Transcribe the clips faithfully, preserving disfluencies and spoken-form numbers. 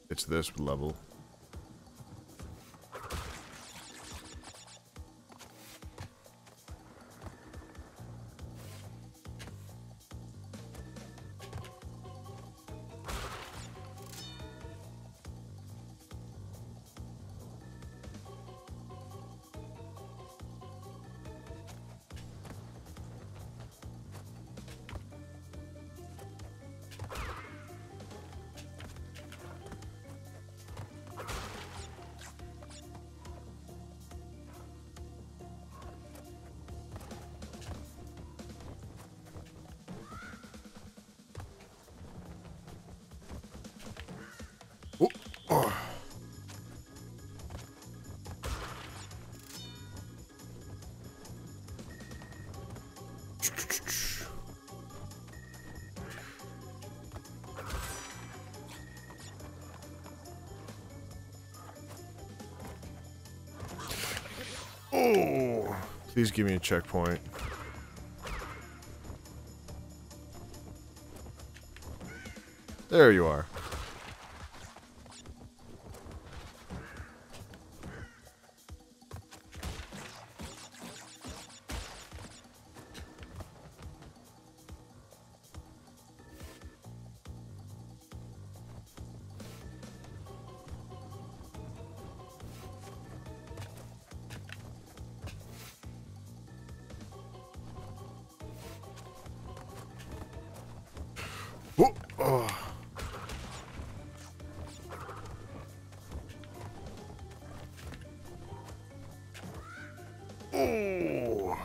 It's this level. Oh, oh. Oh, please give me a checkpoint. There you are. Oh, oh. Oh.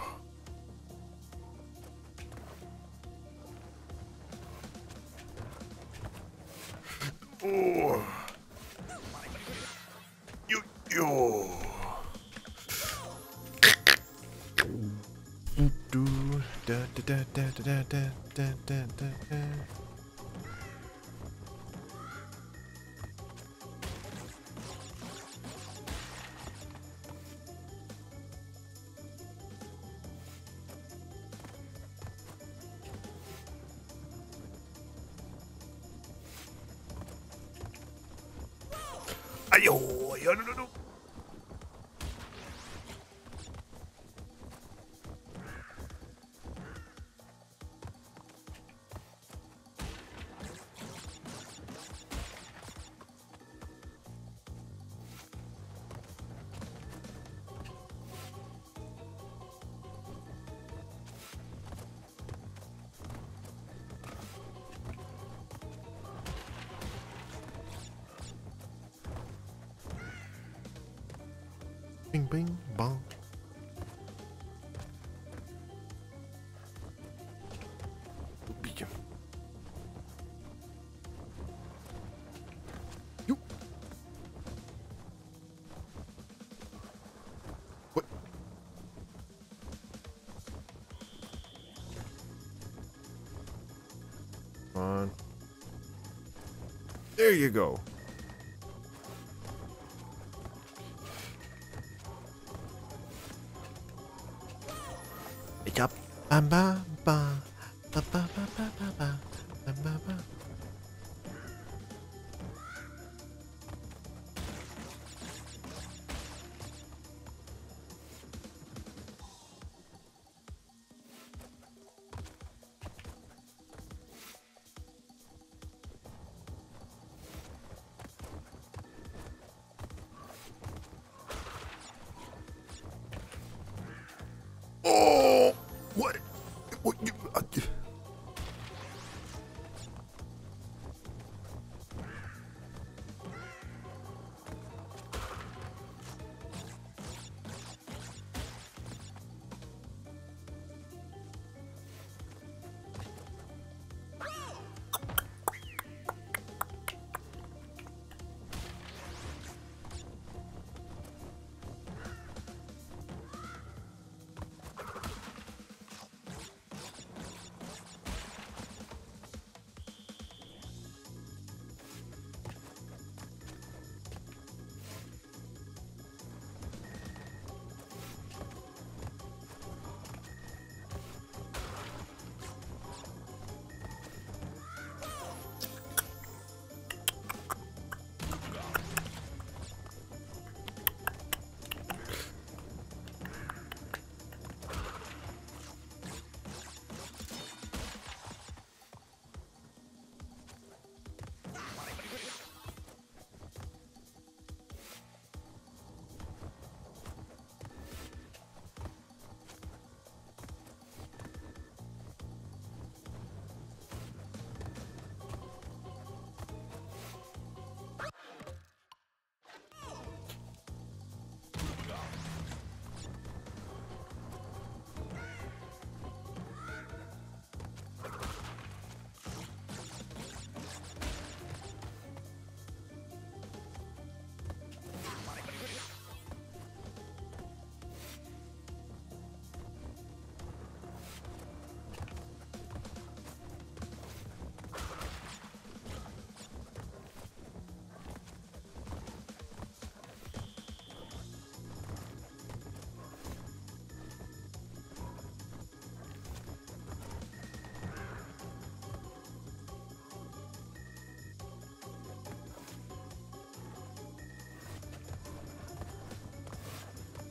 Oh. You, you. Do, da, da, da, da, da, da, da, da, da. Ayo, ayo, no, no, no. Bing, bing, bong. Beacon. You. What? Come on. There you go. Yup. Ba ba ba ba ba ba ba ba ba ba ba. Oh, what? What you?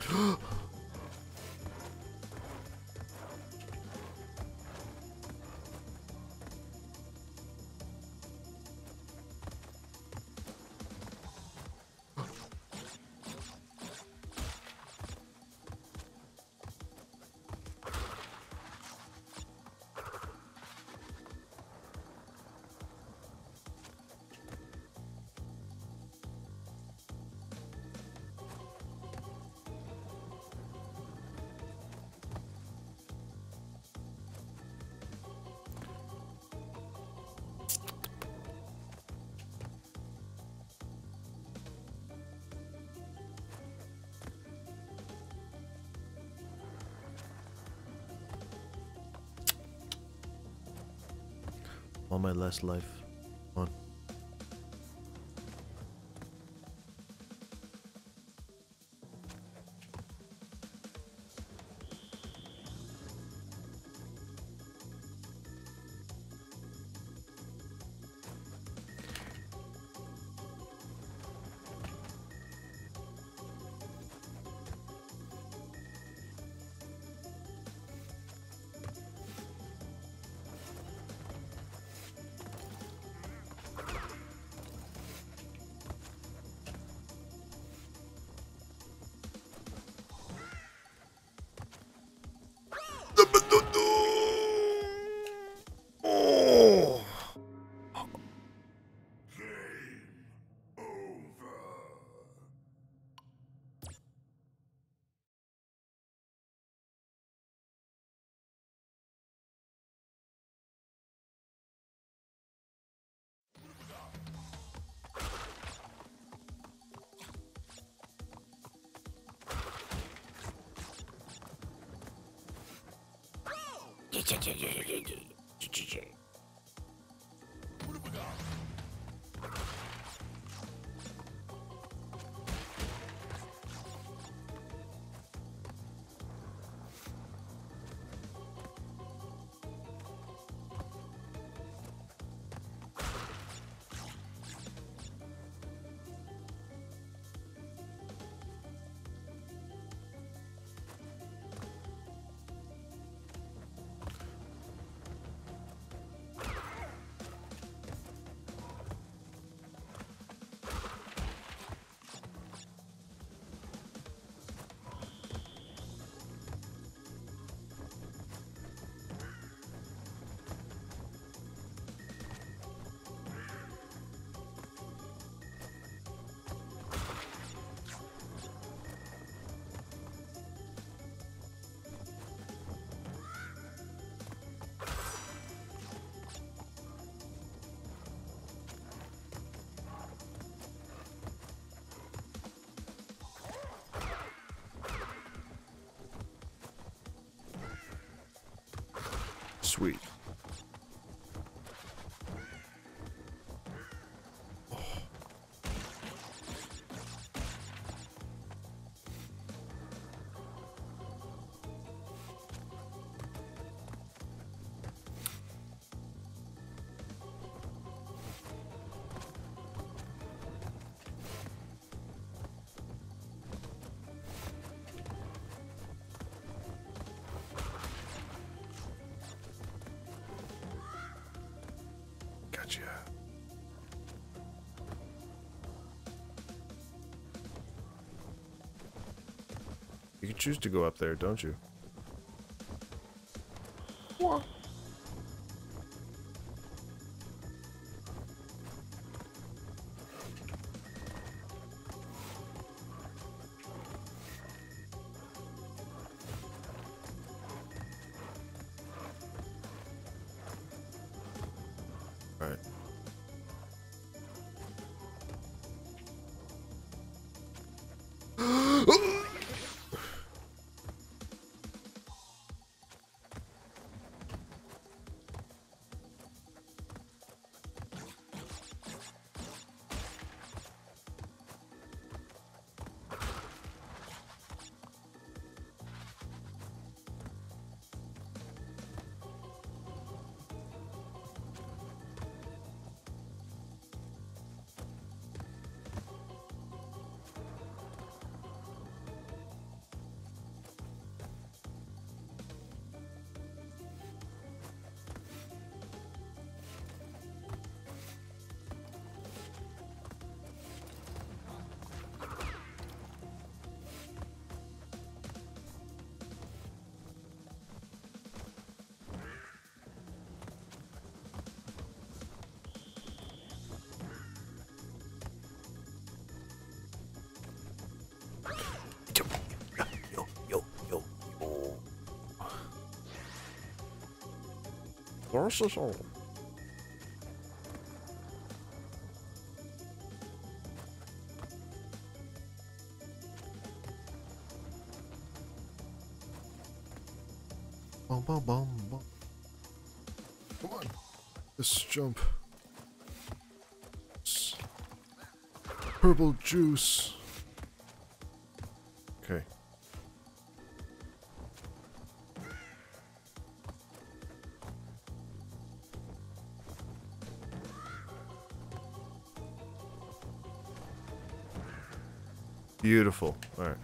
On my last life. On. Oh. Sweet. Gotcha. You can choose to go up there, don't you? What? All right. processor. Boom, boom, boom, boom. Come on. Let's jump. Purple juice. Okay. Beautiful. All right.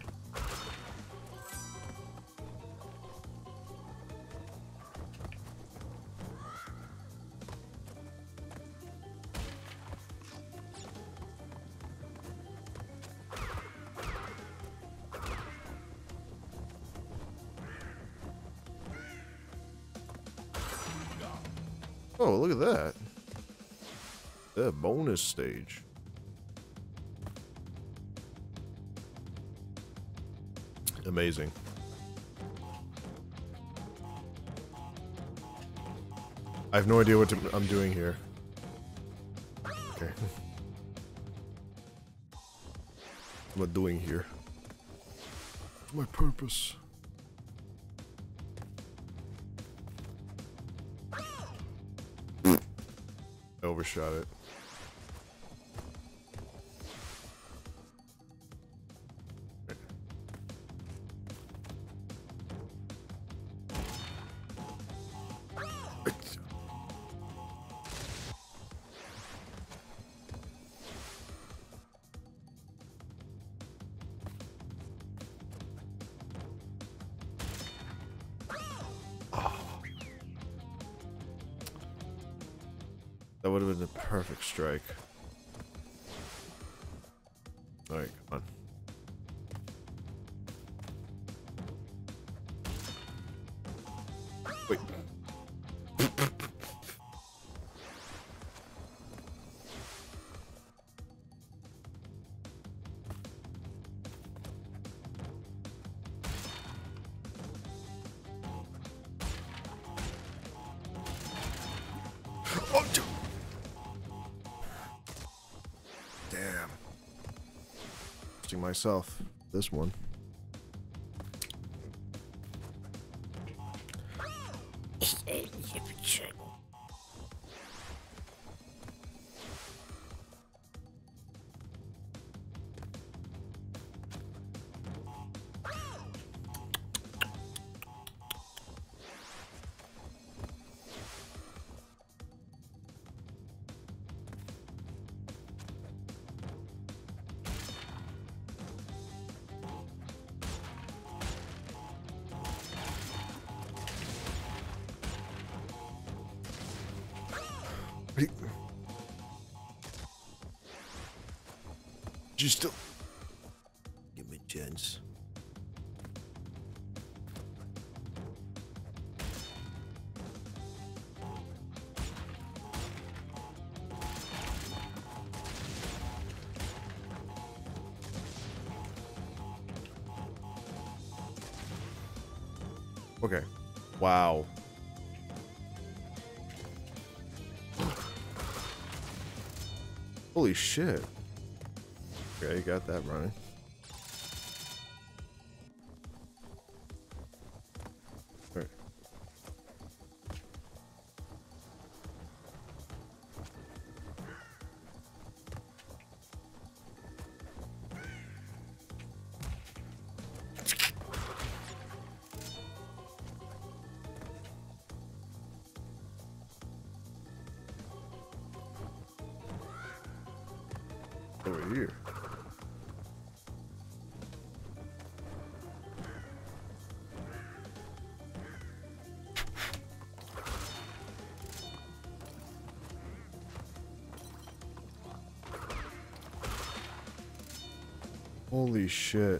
Oh, look at that. That bonus stage. Amazing. I have no idea what to, I'm doing here. Okay. What am I doing here? What's my purpose? I overshot it. That would have been the perfect strike. Alright, come on. Wait. Oh, dude. Damn. Interesting myself. This one. Did you still give me a chance? Okay. Wow. Holy shit. Okay, you got that running. All right. Over here. Holy shit.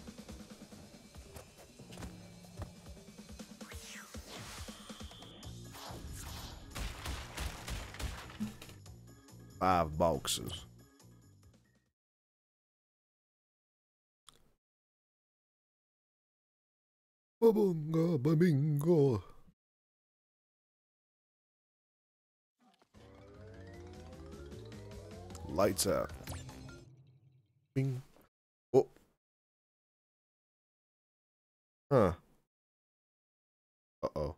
Five boxes. Babunga, babingo. Lights out. Bing. Oh. Huh. Uh-oh.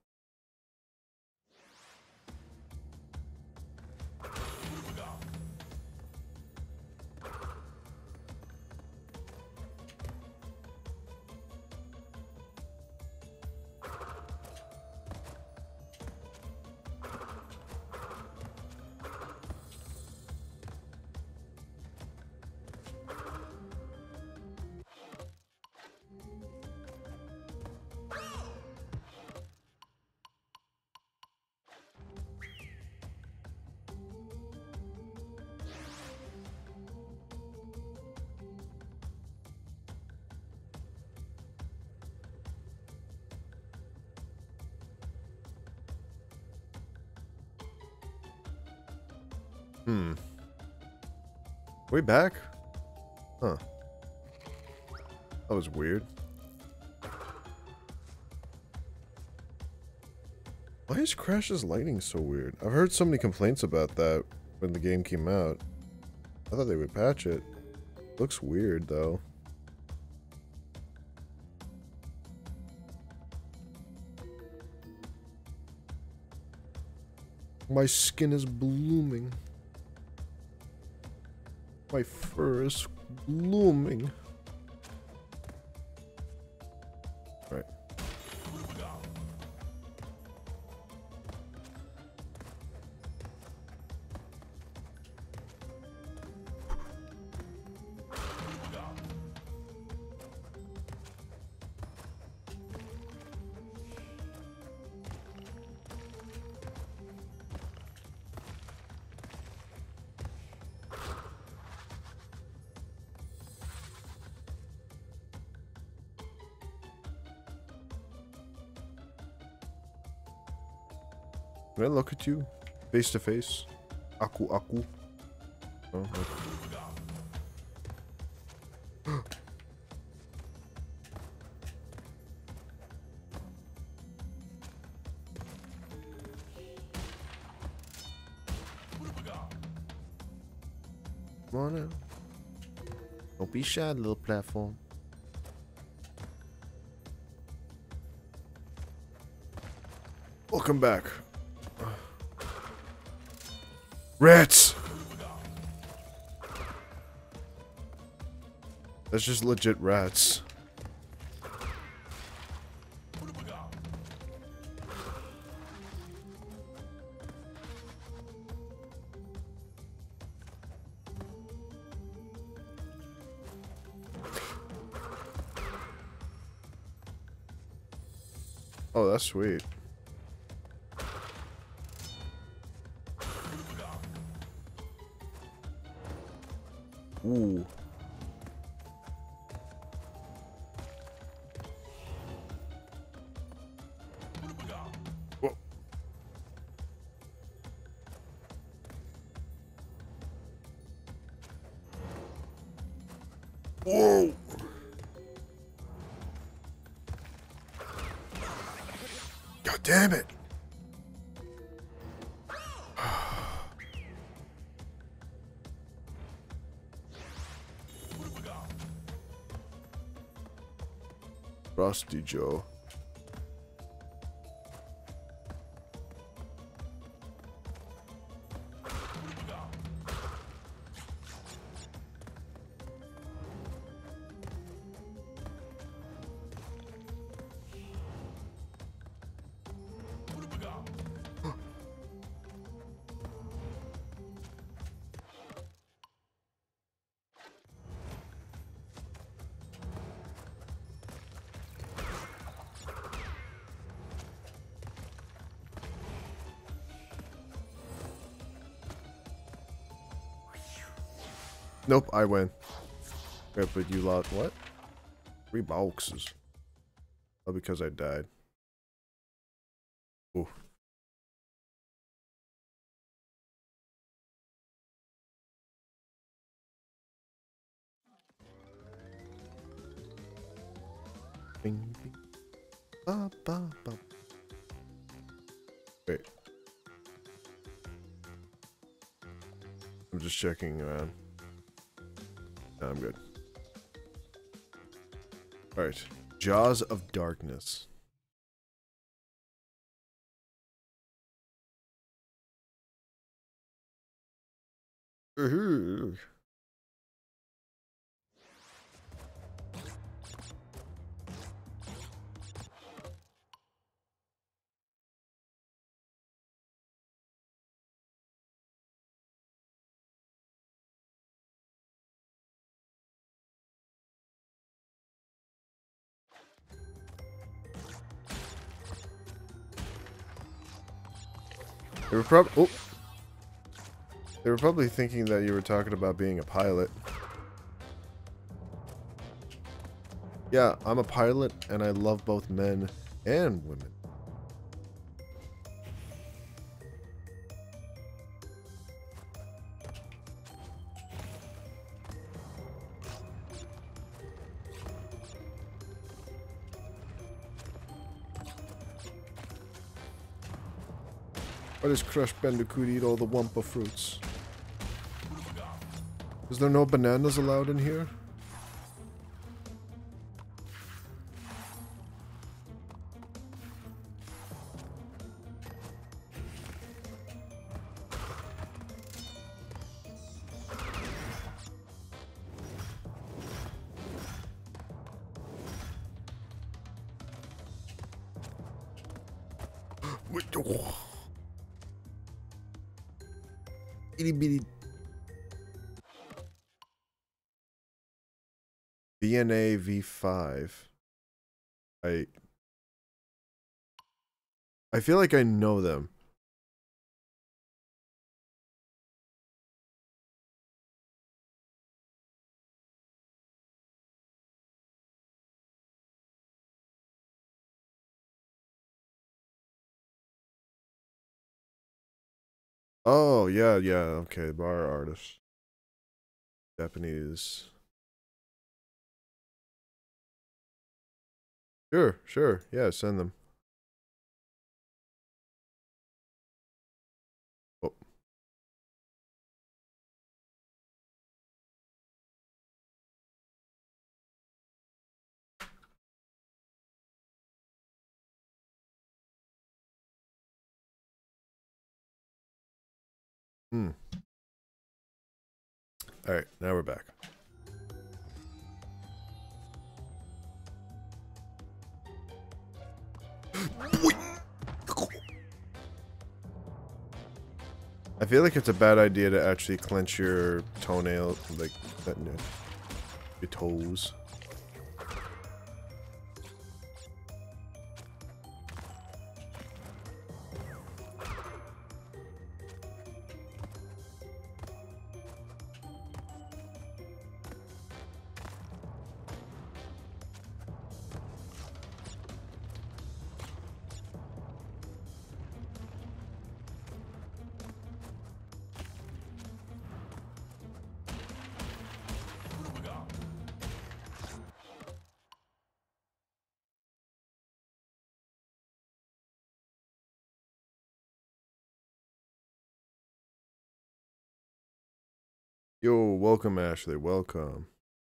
Hmm. We back? Huh. That was weird. Why is Crash's lighting so weird? I've heard so many complaints about that when the game came out. I thought they would patch it. Looks weird though. My skin is blooming. My fur is blooming. Right. Can I look at you face to face? Aku aku. Oh, okay. Come on out. Don't be shy, little platform. Welcome back. Rats! That's just legit rats. Oh, that's sweet. Ooh. Whoa. Whoa. God damn it. Frosty Joe. Nope, I win. Okay, but you lost what? Three boxes. Oh, because I died. Ooh. Bing, bing. Ba, ba, ba. Wait. I'm just checking around. No, I'm good. Alright. Jaws of Darkness. Ooh. They were probably oh. They were probably thinking that you were talking about being a pilot. Yeah, I'm a pilot and I love both men and women. Why does Crash Bandicoot eat all the Wumpa fruits? Is there no bananas allowed in here? Itty bitty. V N A V five. I I feel like I know them. Oh, yeah, yeah, okay, bar artist. Japanese. Sure, sure, yeah, send them. Oh. Hmm. Alright, now we're back. I feel like it's a bad idea to actually clench your toenail, like, that, your toes. Yo, welcome Ashley, welcome.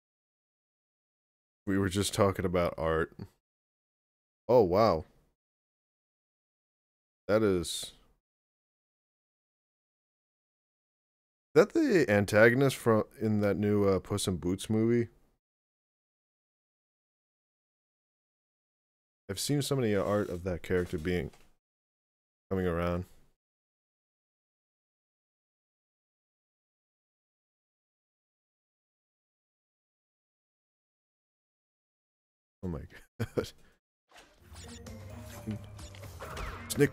We were just talking about art. Oh, wow. That is... Is that the antagonist from in that new uh, Puss in Boots movie? I've seen so many art of that character being... coming around. Oh my god. Snick.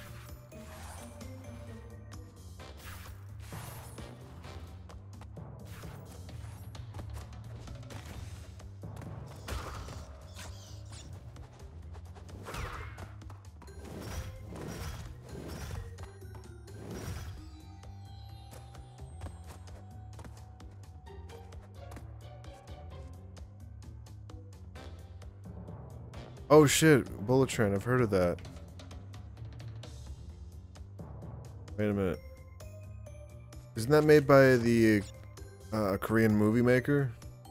Oh shit, Bullet Train, I've heard of that. Wait a minute. Isn't that made by the uh, Korean movie maker?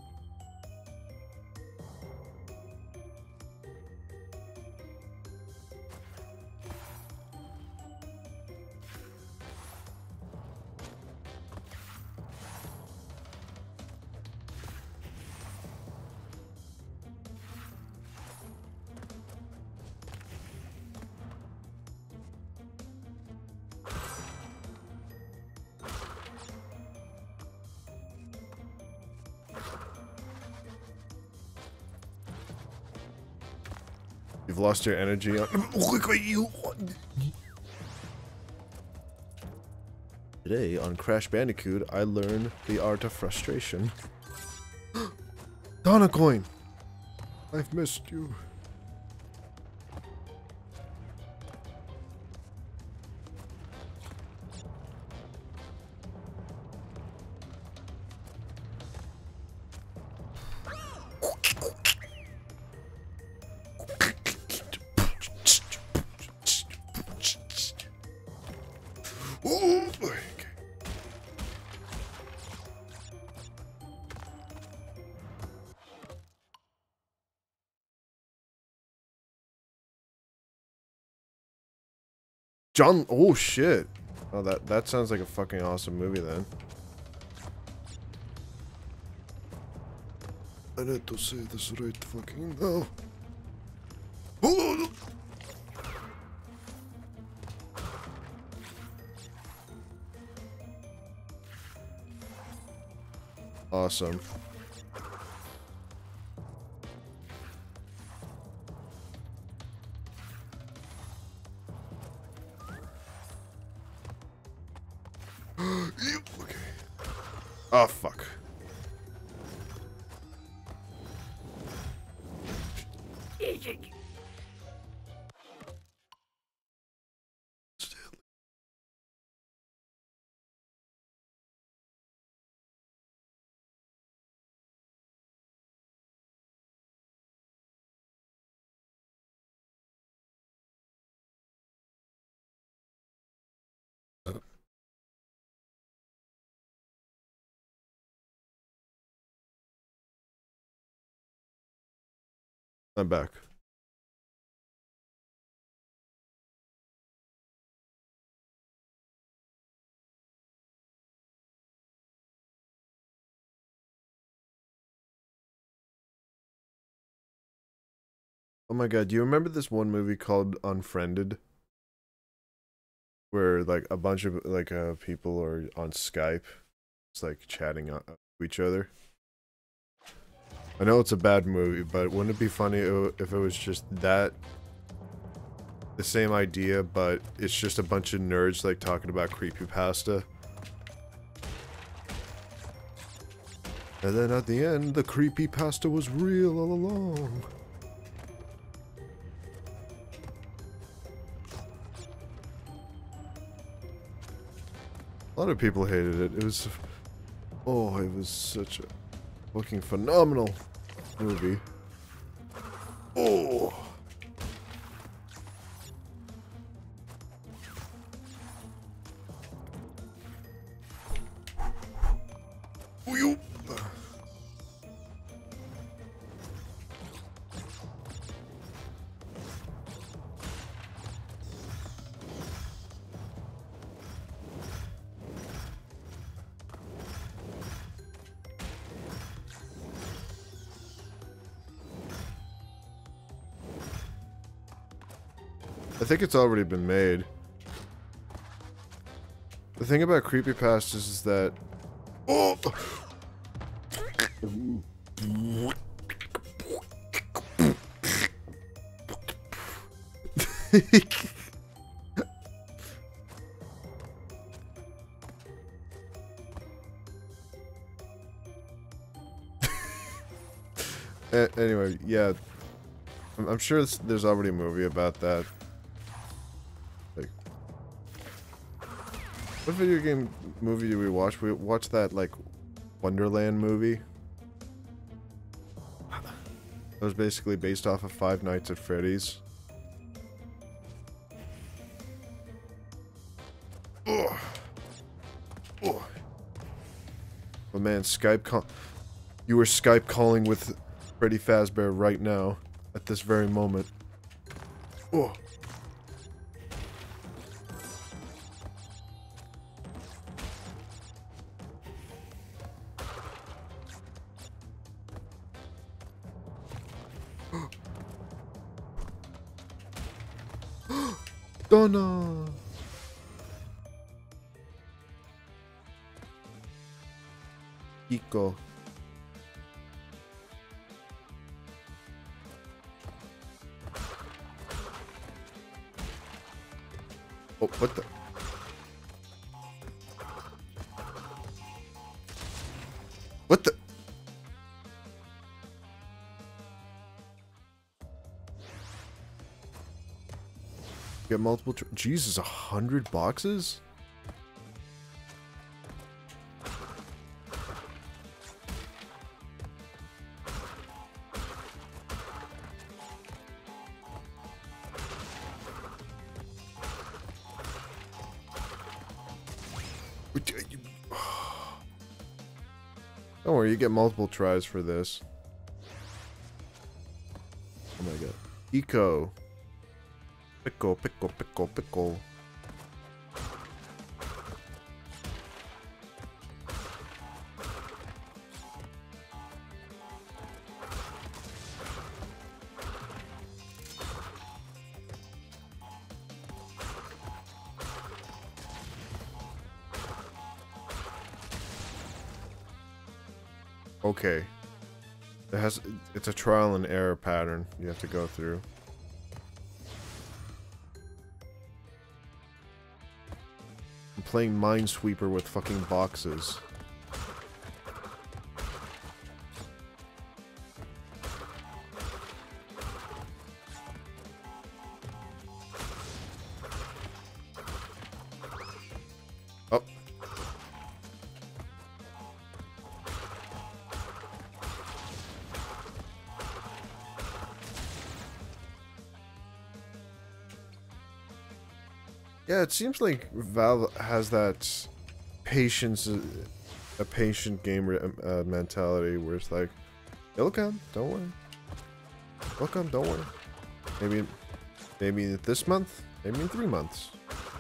You've lost your energy on- Look at you! Today on Crash Bandicoot, I learn the art of frustration. Donna coin! I've missed you. John, oh shit. Oh, that, that sounds like a fucking awesome movie then. I need to say this right fucking now. Oh! Awesome. Okay. Oh, fuck. I'm back. Oh my god, do you remember this one movie called Unfriended? Where like a bunch of like uh people are on Skype. It's like chatting to each other. I know it's a bad movie, but wouldn't it be funny if it was just that, the same idea, but it's just a bunch of nerds like talking about creepypasta. And then at the end, the creepypasta was real all along. A lot of people hated it. It was, oh, it was such a fucking phenomenal movie. Oh. I think it's already been made. The thing about creepypastas is that... Oh! Anyway, yeah. I'm, I'm sure there's already a movie about that. Like, what video game movie did we watch? We watched that, like, Wonderland movie. That was basically based off of Five Nights at Freddy's. Ugh. Ugh. man. Skype call. You were Skype calling with Freddy Fazbear right now, at this very moment. Oh. Donna. Iko. Oh, what the? What the? Get multiple. Tr Jesus, a hundred boxes? Don't worry, you get multiple tries for this. Oh my god. Eco. Pickle, pickle, pickle, pickle. Okay. It has it's a trial and error pattern you have to go through. I'm playing Minesweeper with fucking boxes. Oh. Yeah, it seems like Valve has that patience, uh, a patient gamer uh, mentality where it's like, it'll come, don't worry. It'll come, don't worry. Maybe, maybe this month, maybe in three months.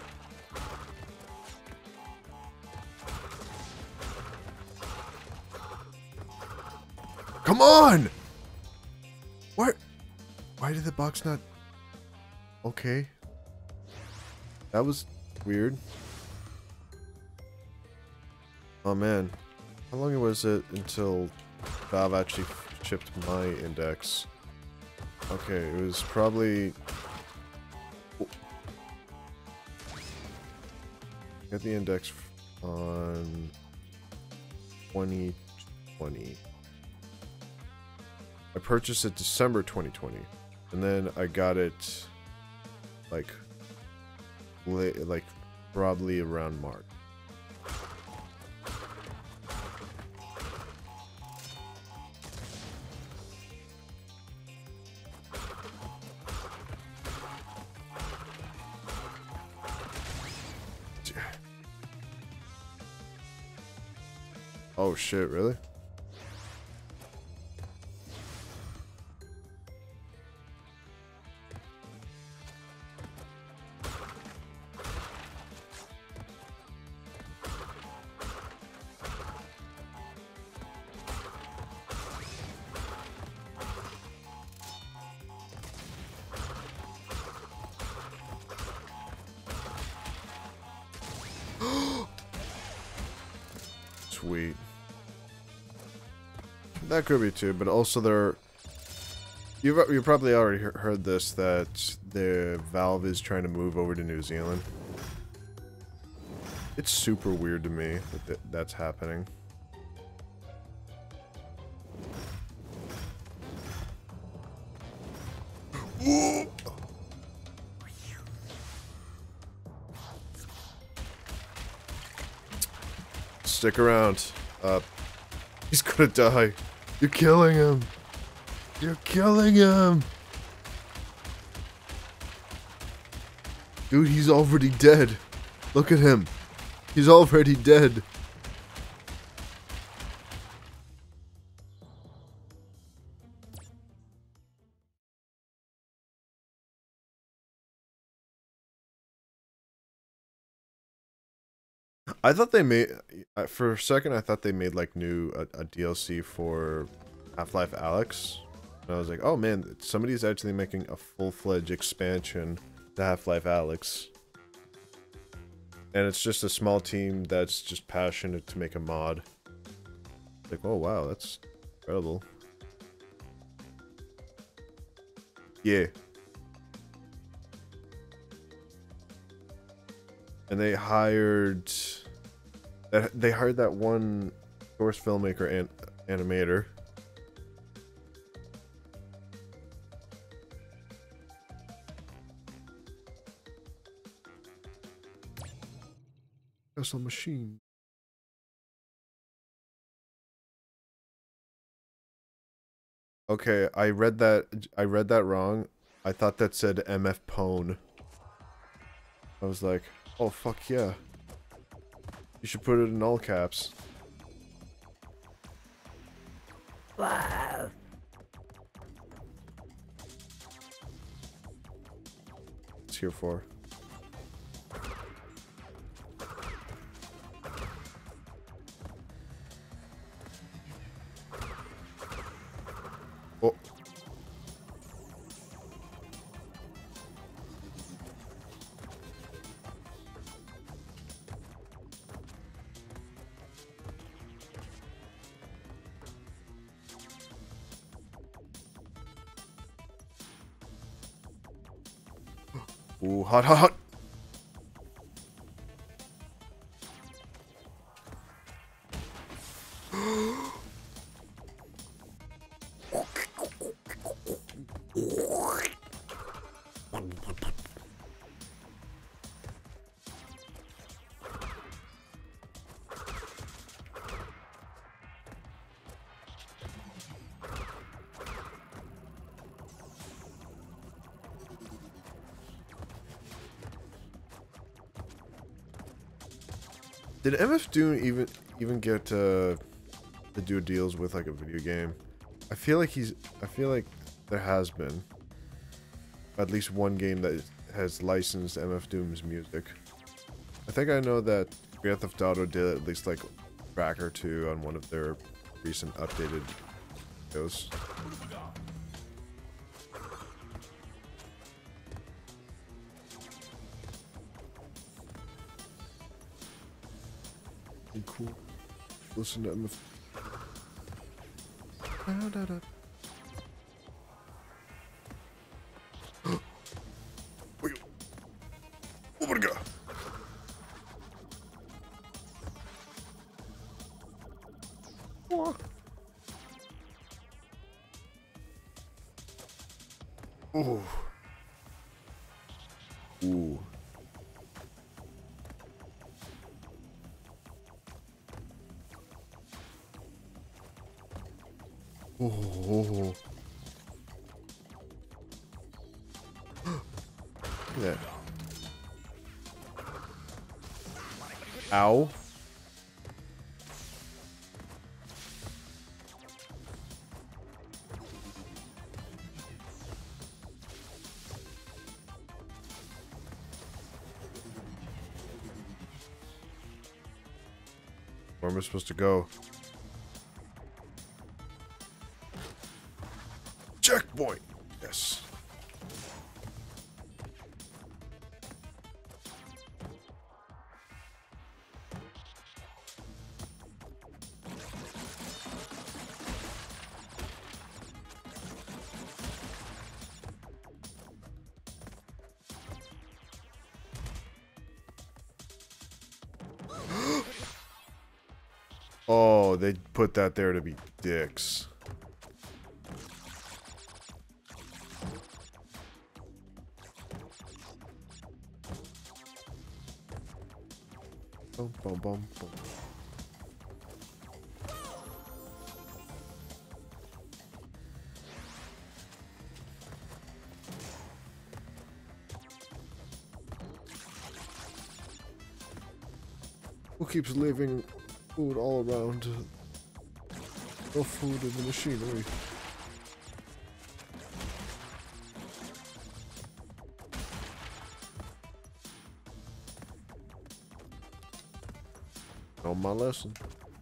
Come on! What? Why did the box not? Okay. That was weird. Oh man. How long was it until Valve actually shipped my index? Okay, it was probably... Get the index on twenty twenty. I purchased it December twenty twenty. And then I got it like... like probably around March. Oh shit, really? Sweet. That could be too, but also there. You've you probably already heard this, that the Valve is trying to move over to New Zealand. It's super weird to me that th that's happening. Stick around. Uh, he's gonna die. You're killing him. You're killing him. Dude, he's already dead. Look at him. He's already dead. I thought they made uh, for a second. I thought they made like new a, a D L C for Half-Life Alyx, and I was like, oh man, somebody's actually making a full-fledged expansion to Half-Life Alyx, and it's just a small team that's just passionate to make a mod. Like, oh wow, that's incredible. Yeah. And they hired that they hired that one source filmmaker and animator. That's a machine. Okay, I read that I read that wrong. I thought that said M F Pone. I was like, oh fuck yeah. You should put it in all caps. Wow. It's here for. Oh. Ooh, hot, hot, hot. Did M F Doom even even get uh, to do deals with like a video game? I feel like he's. I feel like there has been at least one game that has licensed M F Doom's music. I think I know that Grand Theft Auto did at least like a track or two on one of their recent updated videos. Cool. Listen to M F. Da, da, da. Wait. Oh my god. Oh. Ooh. Ooh. Oh. Yeah. Ow. Where am I supposed to go? Checkpoint! Yes. Oh, they put that there to be dicks. Bum, bum, bum, bum. Who keeps leaving food all around? No food in the machinery. my lesson.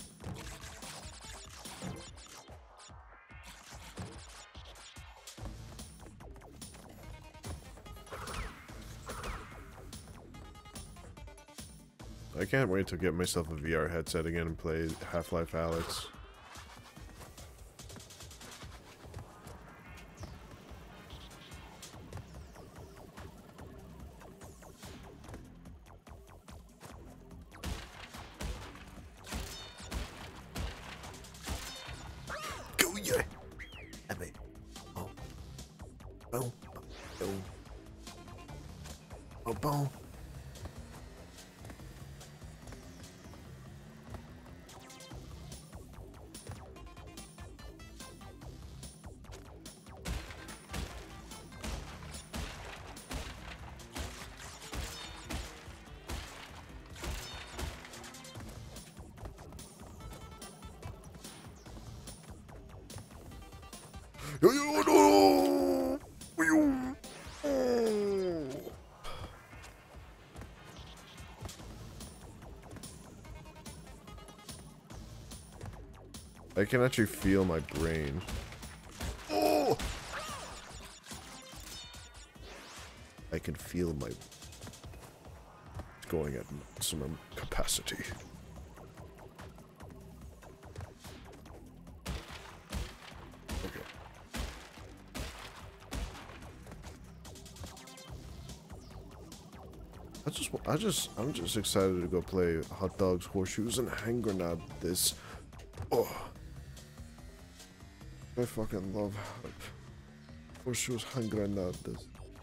I can't wait to get myself a V R headset again and play Half-Life Alyx. Go yeah! I mean, oh, boom, boom, oh, boom. I can actually feel my brain. Oh! I can feel my going at maximum capacity. Okay. I just, I just, I'm just excited to go play hot dogs, horseshoes, and hand grenade this. Oh. I fucking love horseshoes, hand grenade this.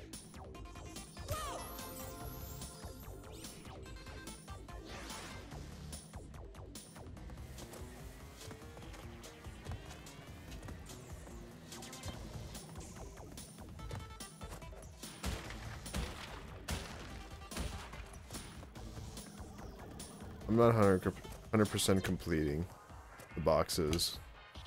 I'm not one hundred percent completing the boxes.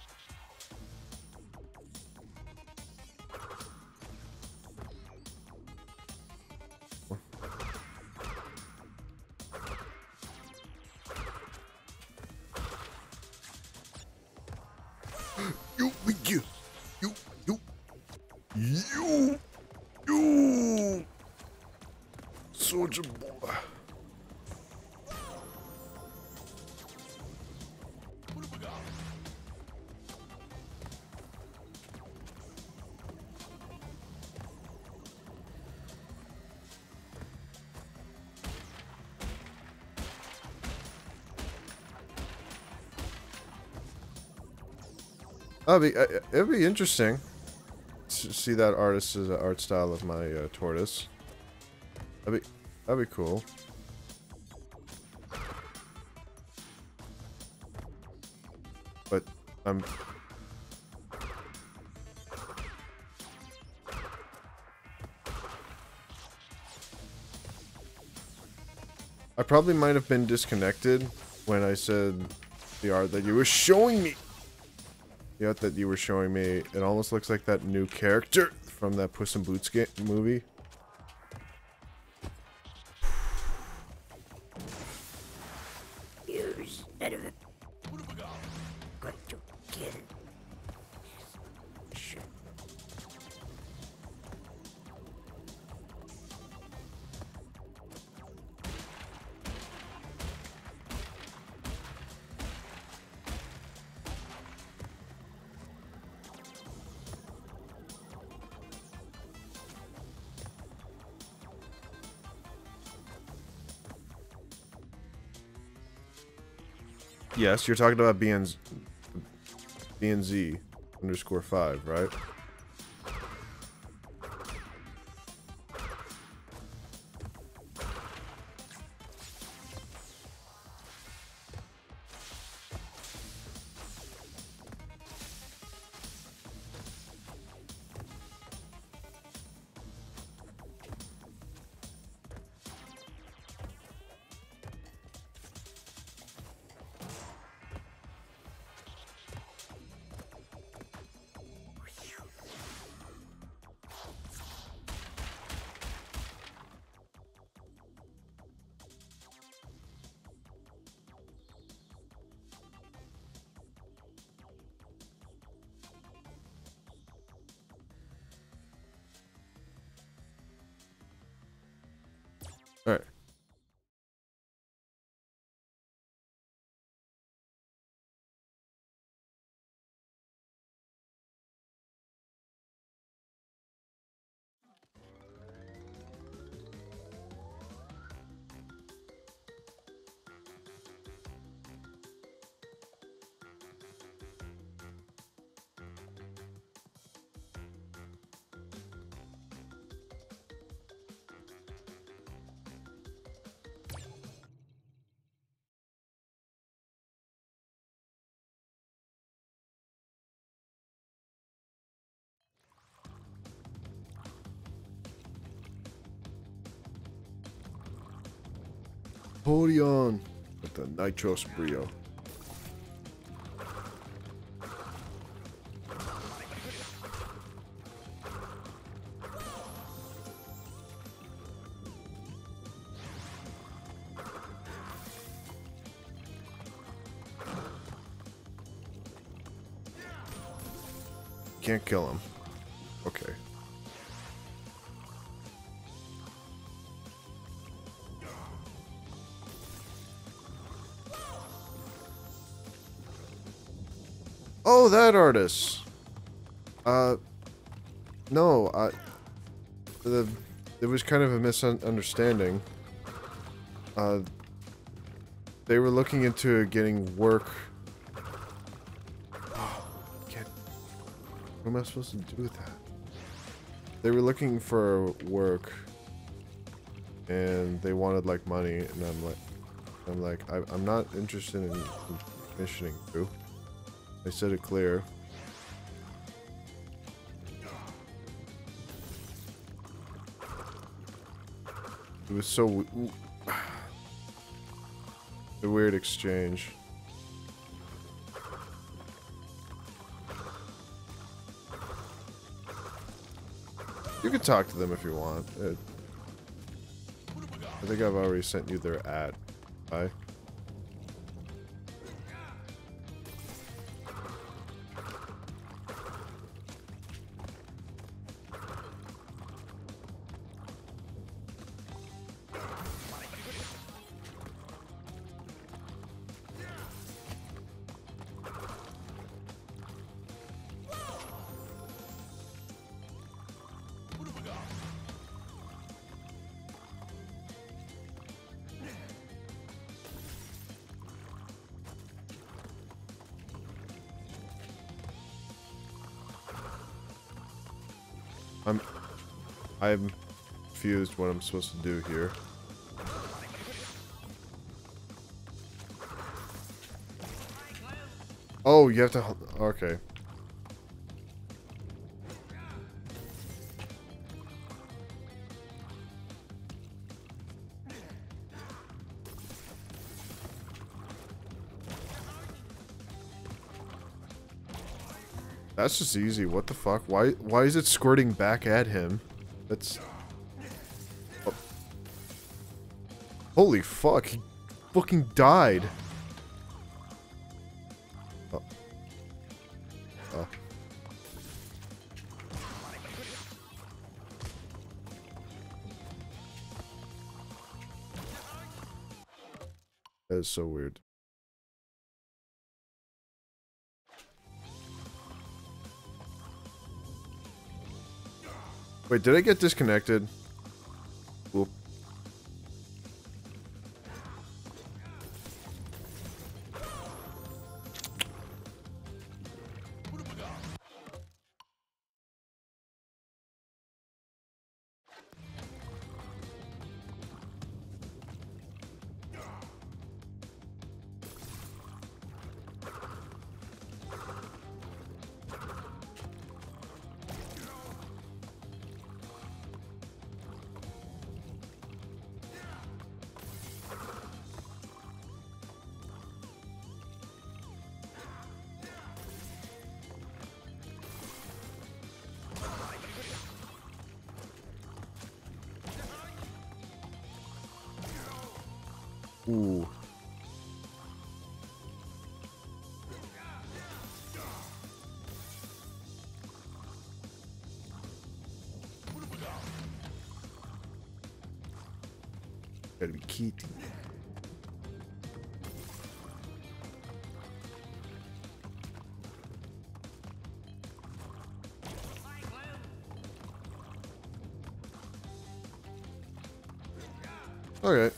You, you, you, you, you, you, soldier boy. That'd be, uh, it'd be interesting to see that artist's uh, art style of my uh, tortoise. That'd be, that'd be cool. But I'm. I probably might have been disconnected when I said the art that you were showing me. The art that you were showing me, it almost looks like that new character from that Puss in Boots game movie. You son of a... Got to kill. Shit. Yes, you're talking about B N Z, B N Z underscore five, right? Vaporeon with the Nitros Brio. Can't kill him. Okay. Oh, that artist. Uh, no, I. The, it was kind of a misunderstanding. Uh, they were looking into getting work. What am I supposed to do with that? They were looking for work, and they wanted like money, and I'm like, I'm like, I, I'm not interested in, in commissioning you. I said it clear. It was so w a weird exchange. You can talk to them if you want. It, I think I've already sent you their at. Bye. I'm I'm confused what I'm supposed to do here. Oh, you have to. Okay. That's just easy. What the fuck? Why why is it squirting back at him? That's... Oh. Holy fuck. He fucking died. Oh. Oh. That is so weird. Wait, did I get disconnected? Whoop. Ooh. Gotta be Kitty. Okay.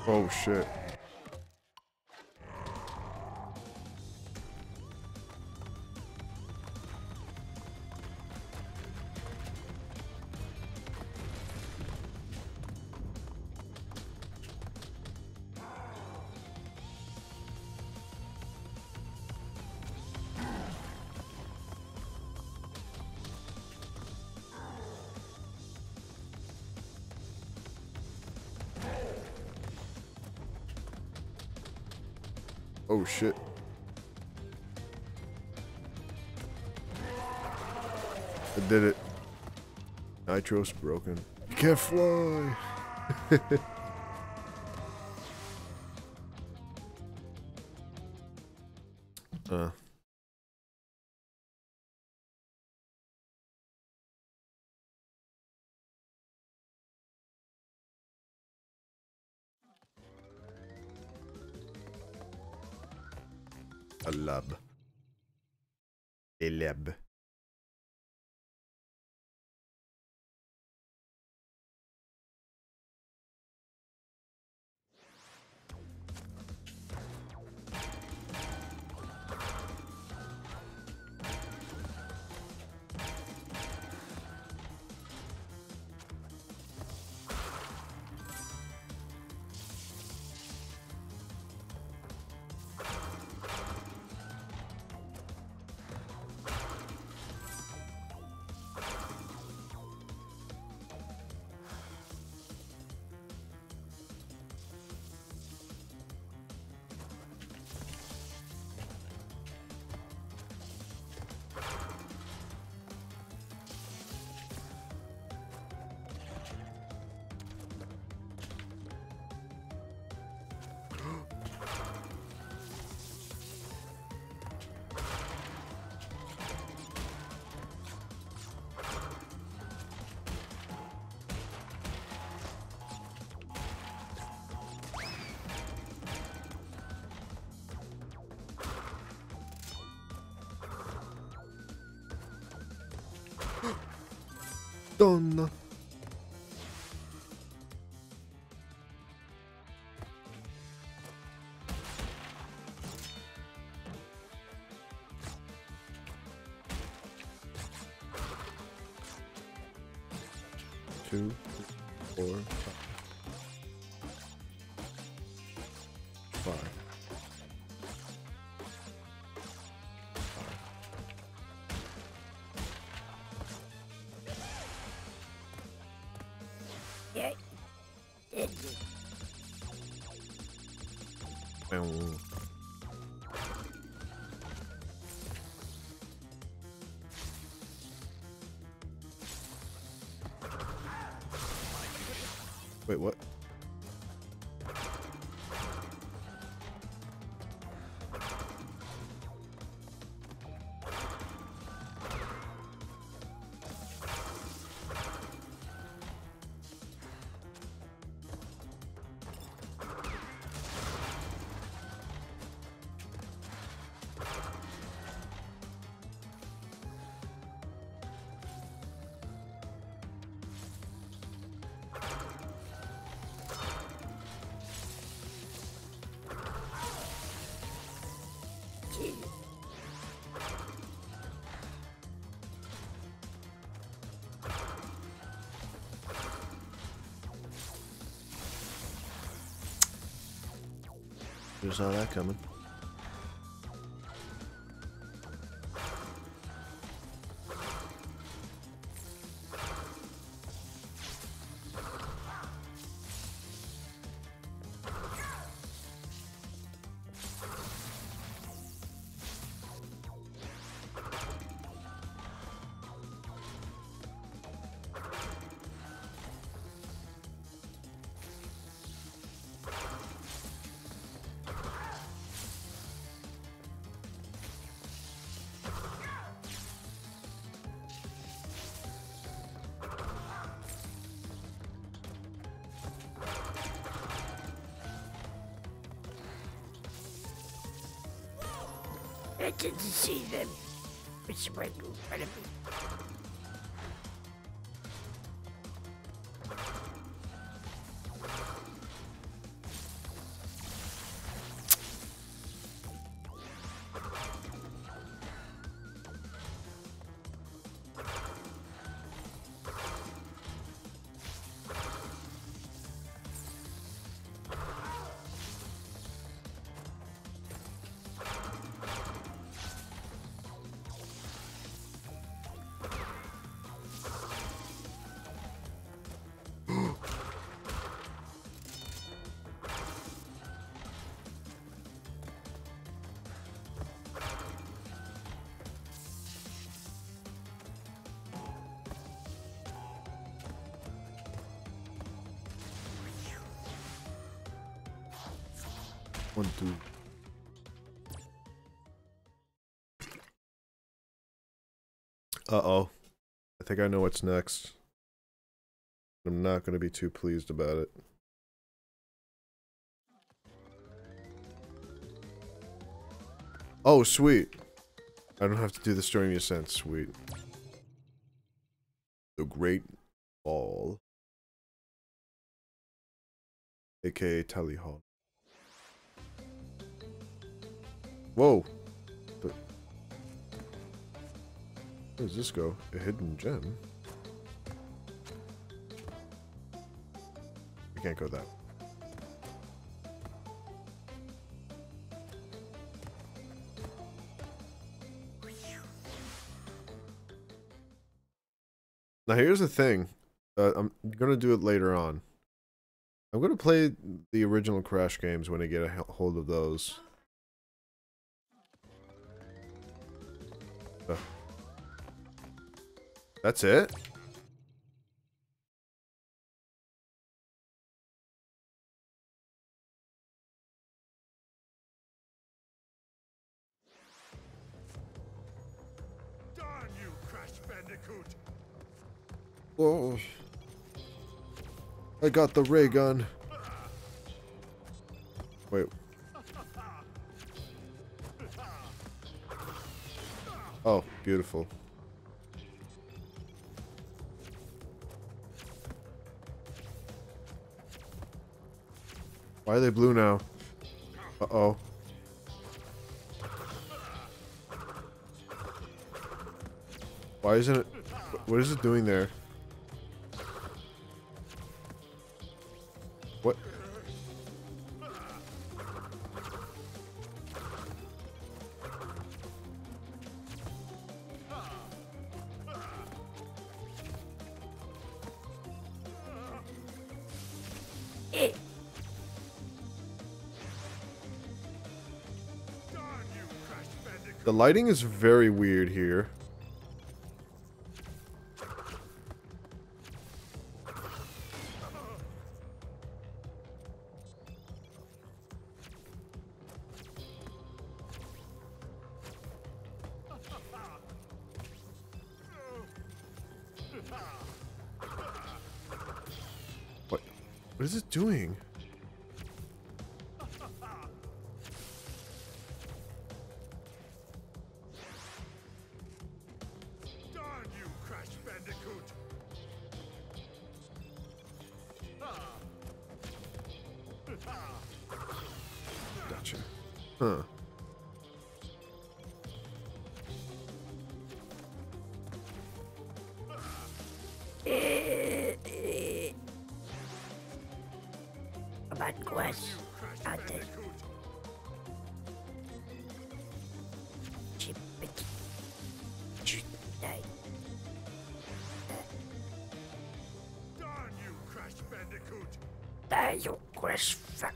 Oh shit. Oh shit. I did it. Nitro's broken. You can't fly. uh. A lab. A lab. Donna. Two, four, five. Five. Yeah. Yeah. Um, Wait, what? Just saw that coming. I didn't see them. It's right in front of me. One, two. Uh-oh. I think I know what's next. I'm not going to be too pleased about it. Oh, sweet. I don't have to do this during the ascent. Sweet. The Great Ball. A K A Tally Hall. Whoa. But where does this go? A hidden gem? I can't go that way. Now here's the thing. Uh, I'm gonna do it later on. I'm gonna play the original Crash games when I get a hold of those. Uh, that's it? Darn you, Crash Bandicoot! Whoa. I got the ray gun. Wait. Oh, beautiful. Why are they blue now? Uh-oh. Why isn't it... What is it doing there? What? Eh. The lighting is very weird here. What? What is it doing? Darn you, Crash Bandicoot! Gotcha. Huh. Eh, eh. Come on, Quest. Out there. Chip it. Chip it. Darn you, Crash Bandicoot! Die, you Quest. Fuck.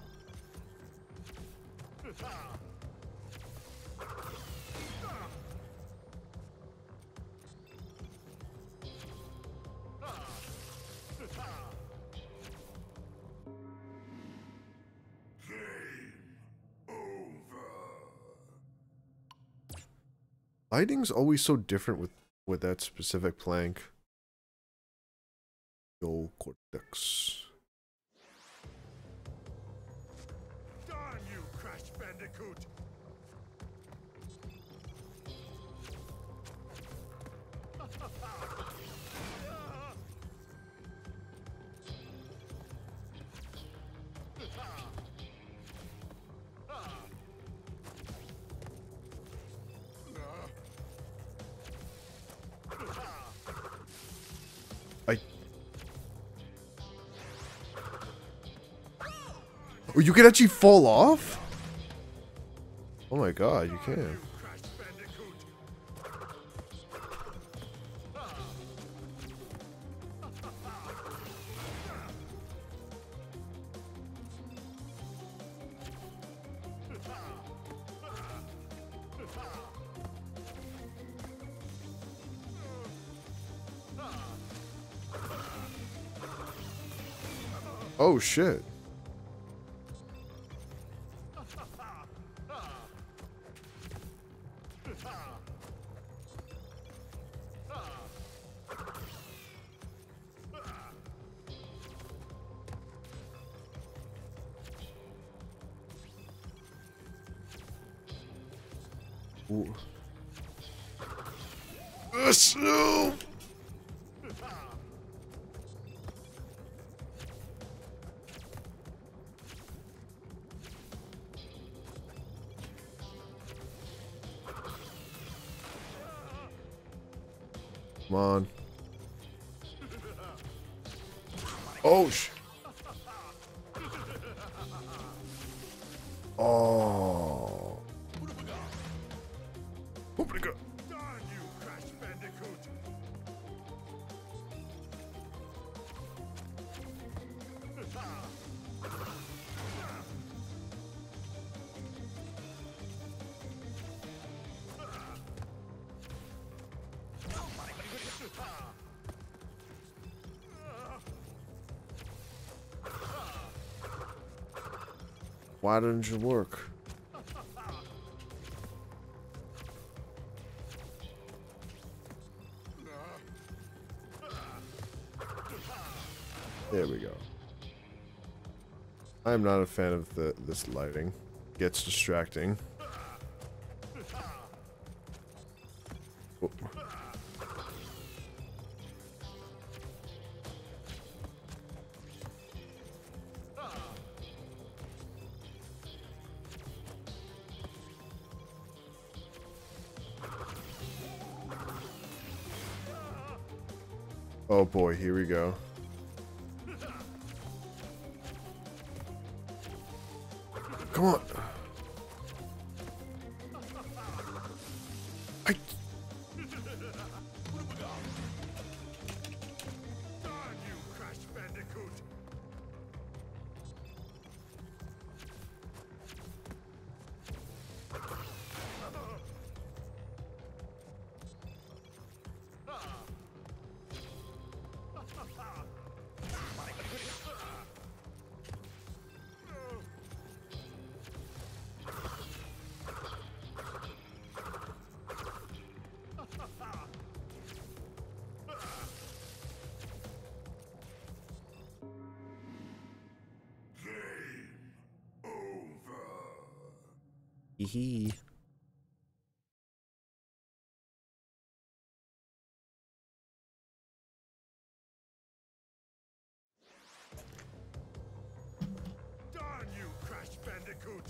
Lighting's always so different with with that specific plank. Yo, Cortex. Darn you, Crash Bandicoot! I. Oh, you can actually fall off? Oh my god, you can. Crash Bandicoot! Oh shit. Ooh. Yes, no! Come on. Oh, sh. Oh. Oh my god. Darn you, Crash Bandicoot! Why didn't you work? There we go. I am not a fan of the this lighting. Gets distracting. Oh. Oh boy, here we go. Come on. I... Darn you, Crash Bandicoot! Hee hee. Darn you, Crash Bandicoot!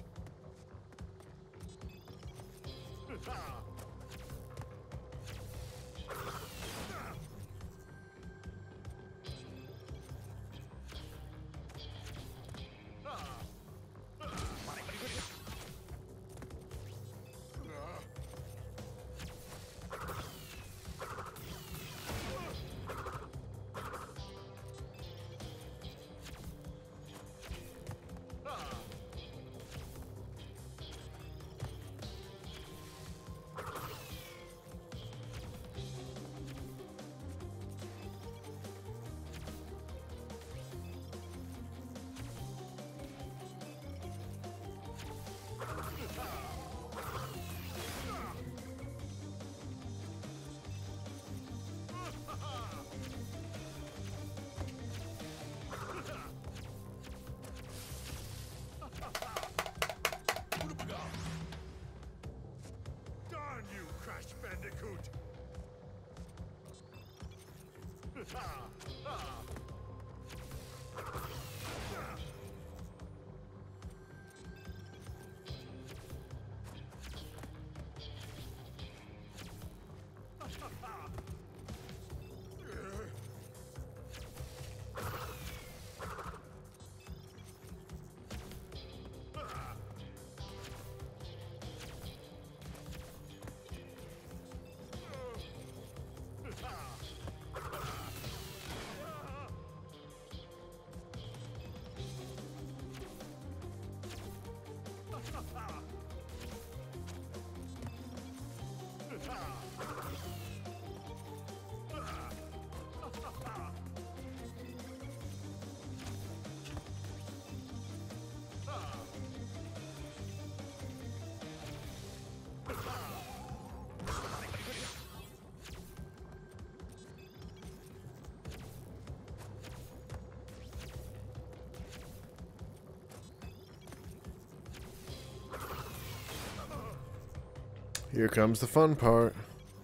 Here comes the fun part.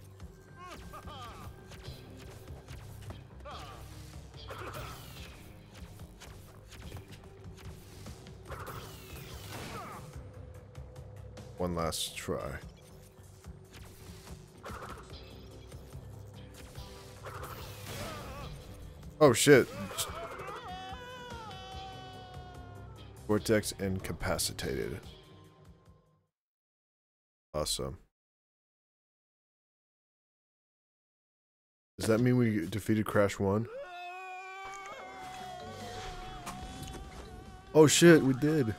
One last try. Oh shit. Vortex incapacitated. Awesome. Does that mean we defeated Crash one? Oh shit, we did.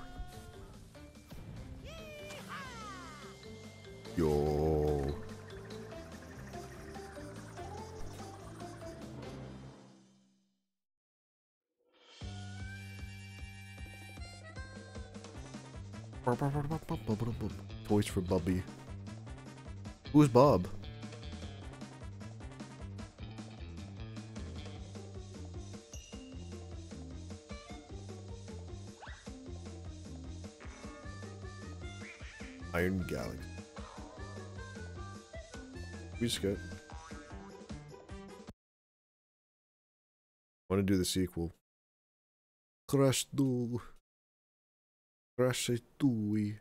Yo. Toys for Bubby. Who's Bob? Iron Galaxy. We just got. Want to do the sequel? Crash two. Crash two.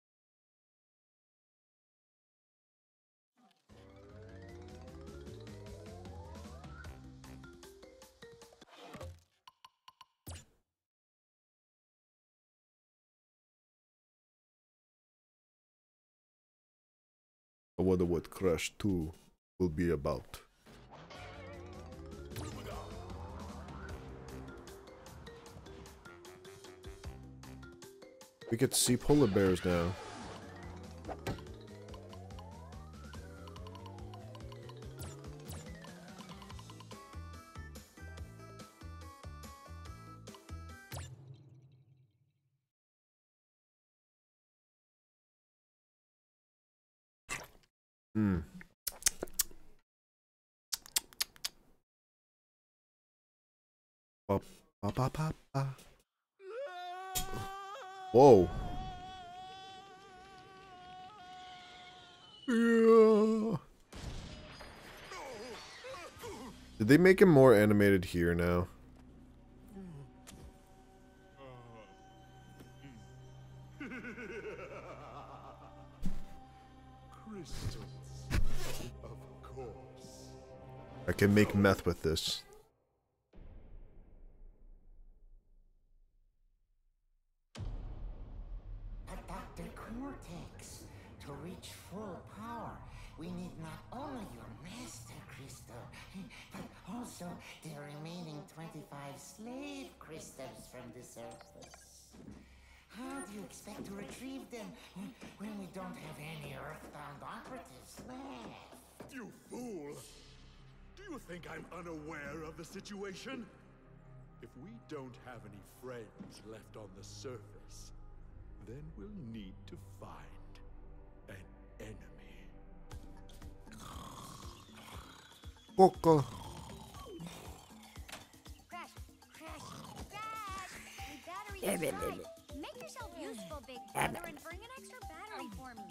I wonder what Crash two will be about. We get to see polar bears now. Hmm. Ba, ba, ba, ba, ba. Whoa. Yeah. Did they make him more animated here now? Crystals. Of course. I can make meth with this. But Doctor Cortex, to reach full power, we need not only your master crystal, but also the remaining twenty-five slave crystals from the surface. How do you expect to retrieve them when we don't have any Earthbound operatives left? You fool! Do you think I'm unaware of the situation? If we don't have any friends left on the surface, then we'll need to find an enemy. Coco. Crash, crash, Dad! My battery's Yeah, yeah, dying. yeah. Make yourself useful, big Yeah, brother, yeah. and bring an extra battery for me.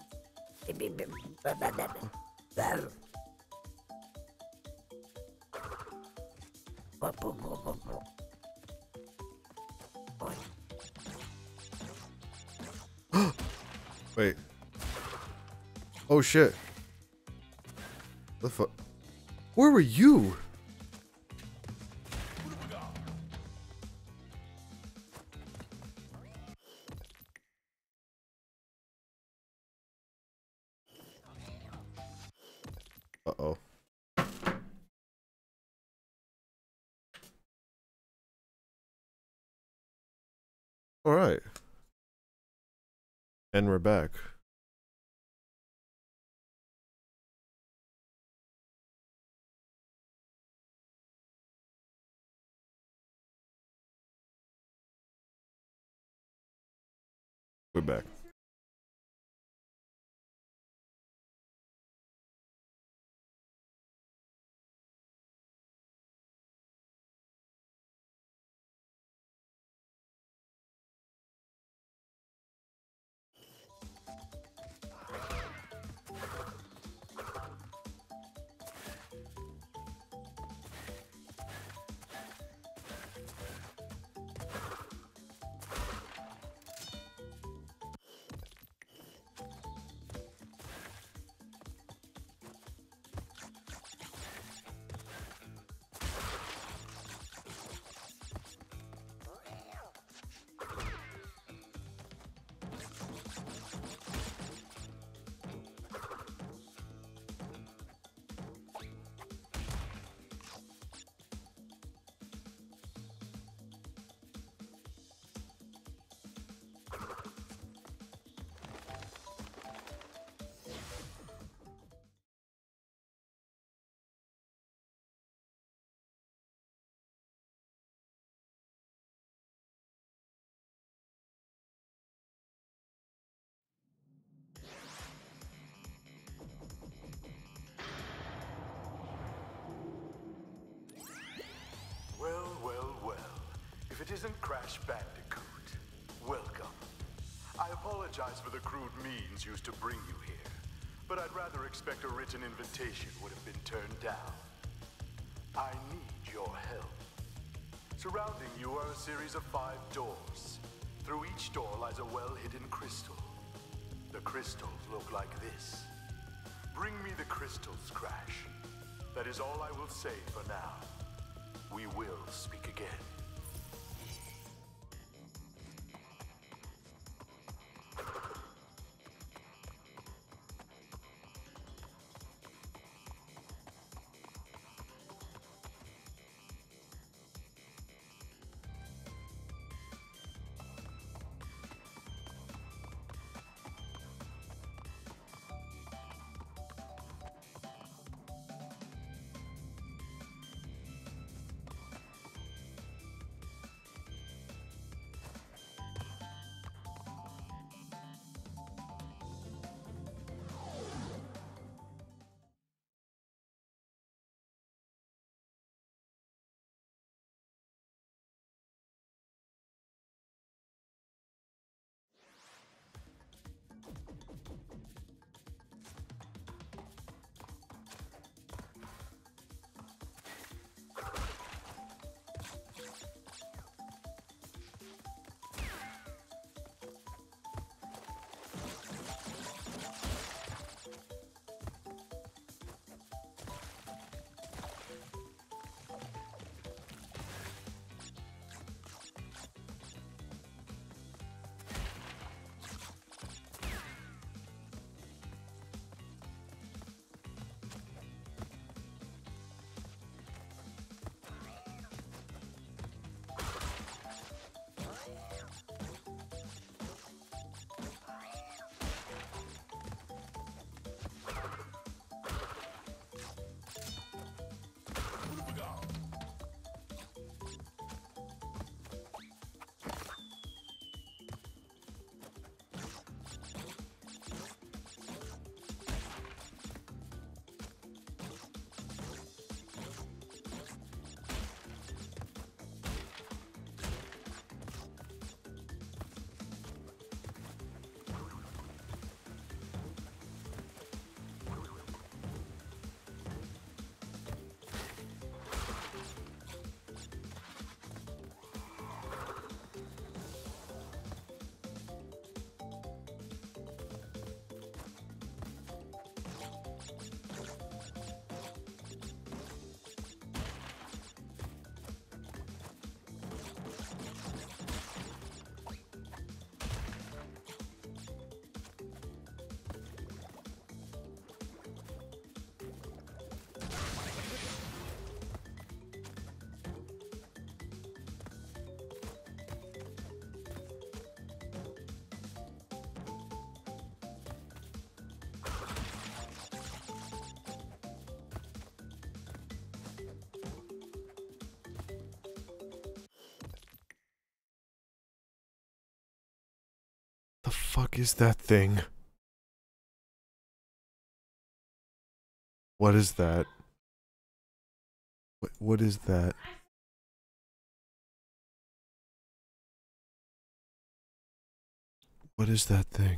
Wait. Oh shit. The fuck? Where were you? Uh-oh. All right. And we're back. We're back. it isn't Crash Bandicoot, welcome. I apologize for the crude means used to bring you here, but I'd rather expect a written invitation would have been turned down. I need your help. Surrounding you are a series of five doors. Through each door lies a well-hidden crystal. The crystals look like this. Bring me the crystals, Crash. That is all I will say for now. We will speak again. The fuck is that thing? What is that? What, what is that? What is that thing?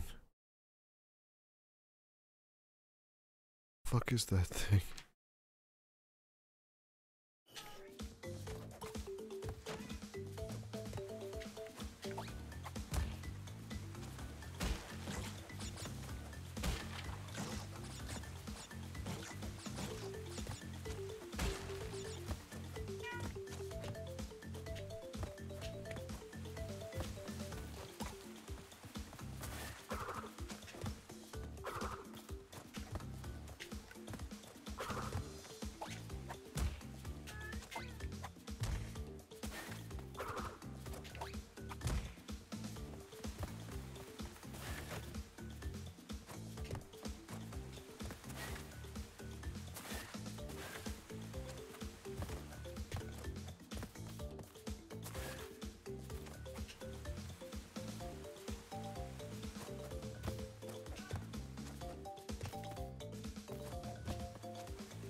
Fuck is that thing?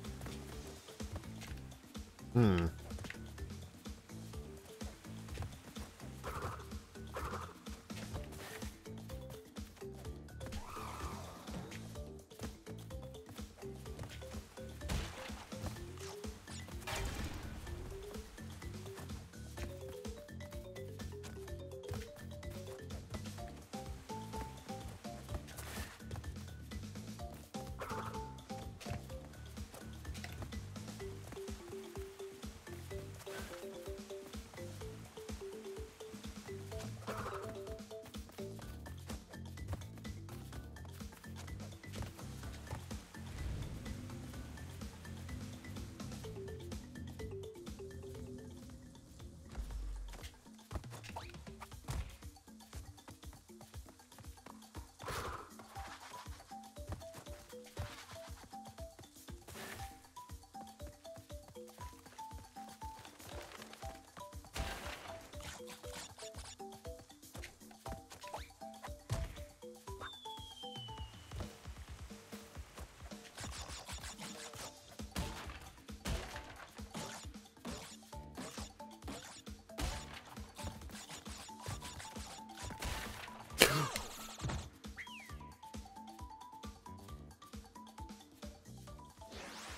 Hmm.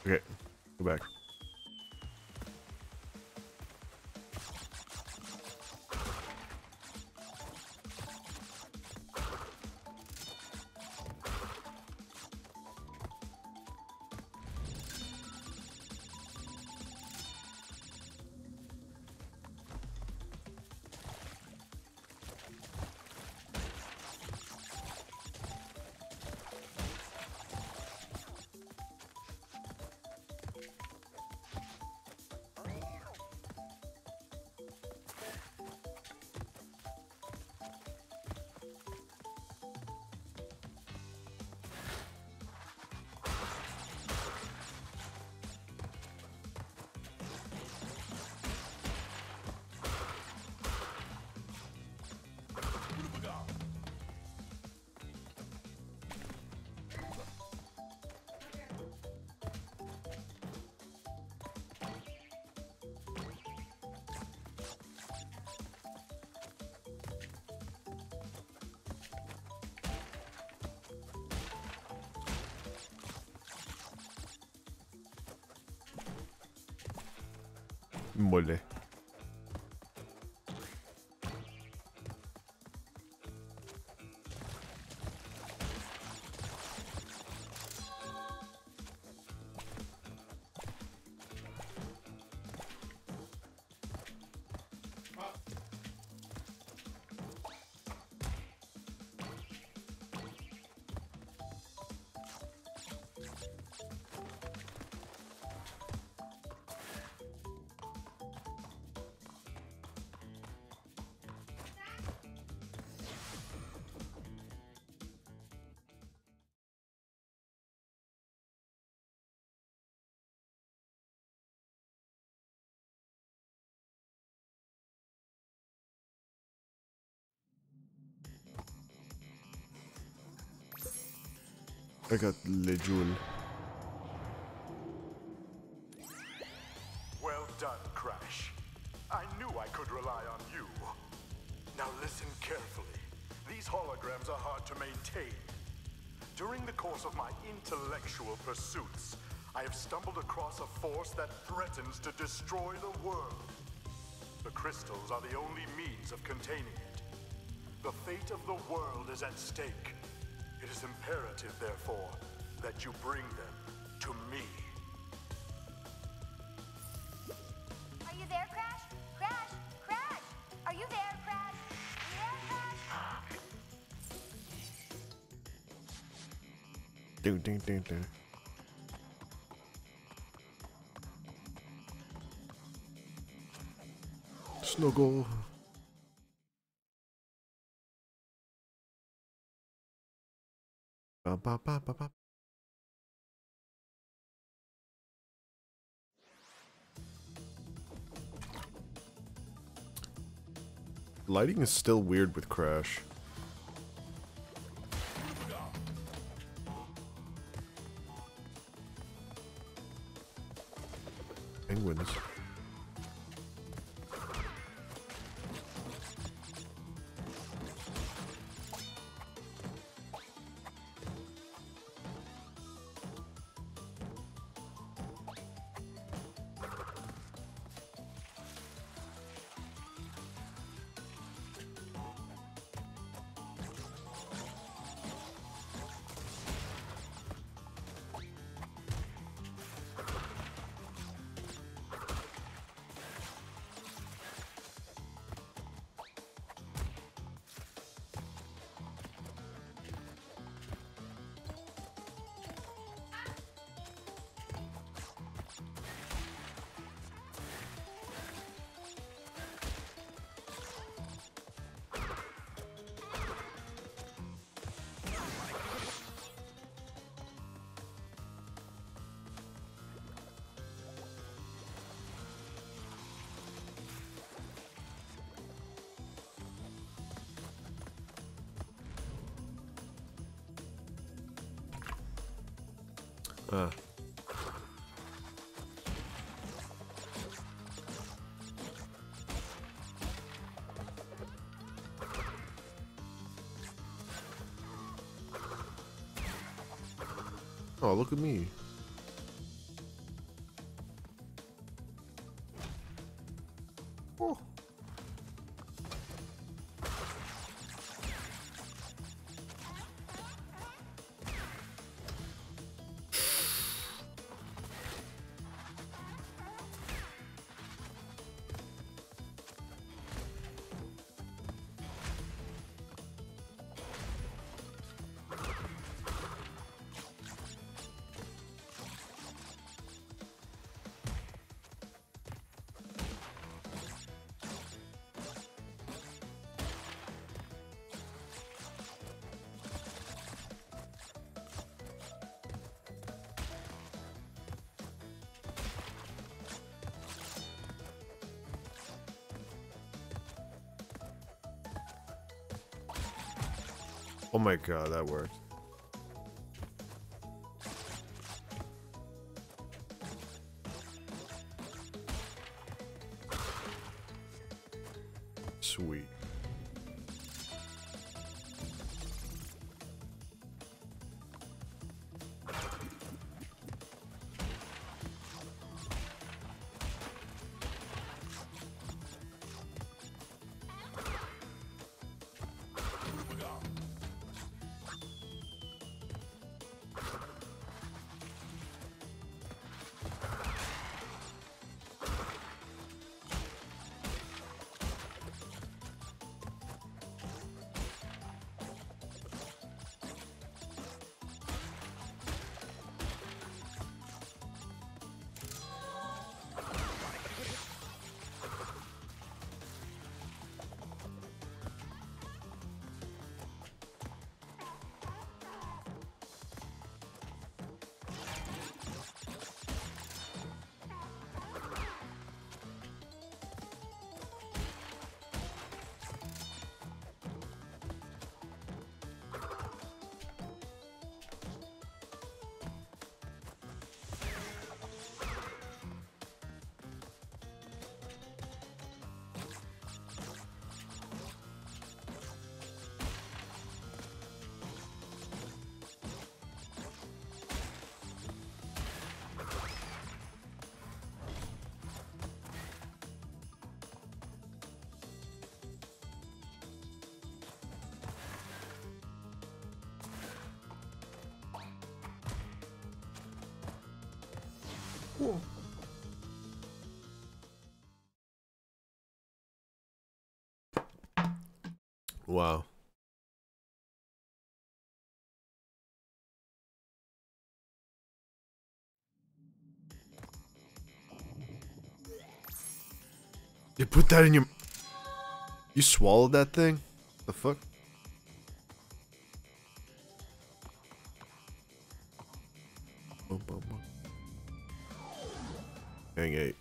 Okay, go back. Mole. I got Lejoul. Well done, Crash. I knew I could rely on you. Now listen carefully. These holograms are hard to maintain. During the course of my intellectual pursuits, I have stumbled across a force that threatens to destroy the world. The crystals are the only means of containing it. The fate of the world is at stake. It is imperative, therefore, that you bring them to me. Are you there, Crash? Crash! Crash! Are you there, Crash? Are you there, Crash? Ding ding ding ding. Snuggle. Ba, ba, ba, ba, ba. Lighting is still weird with Crash. Penguins. Ah. Oh, look at me. Oh my god, that worked. Sweet. Whoa. Wow. You put that in your... You swallowed that thing? The fuck? Boom, boom, boom. Dang eight.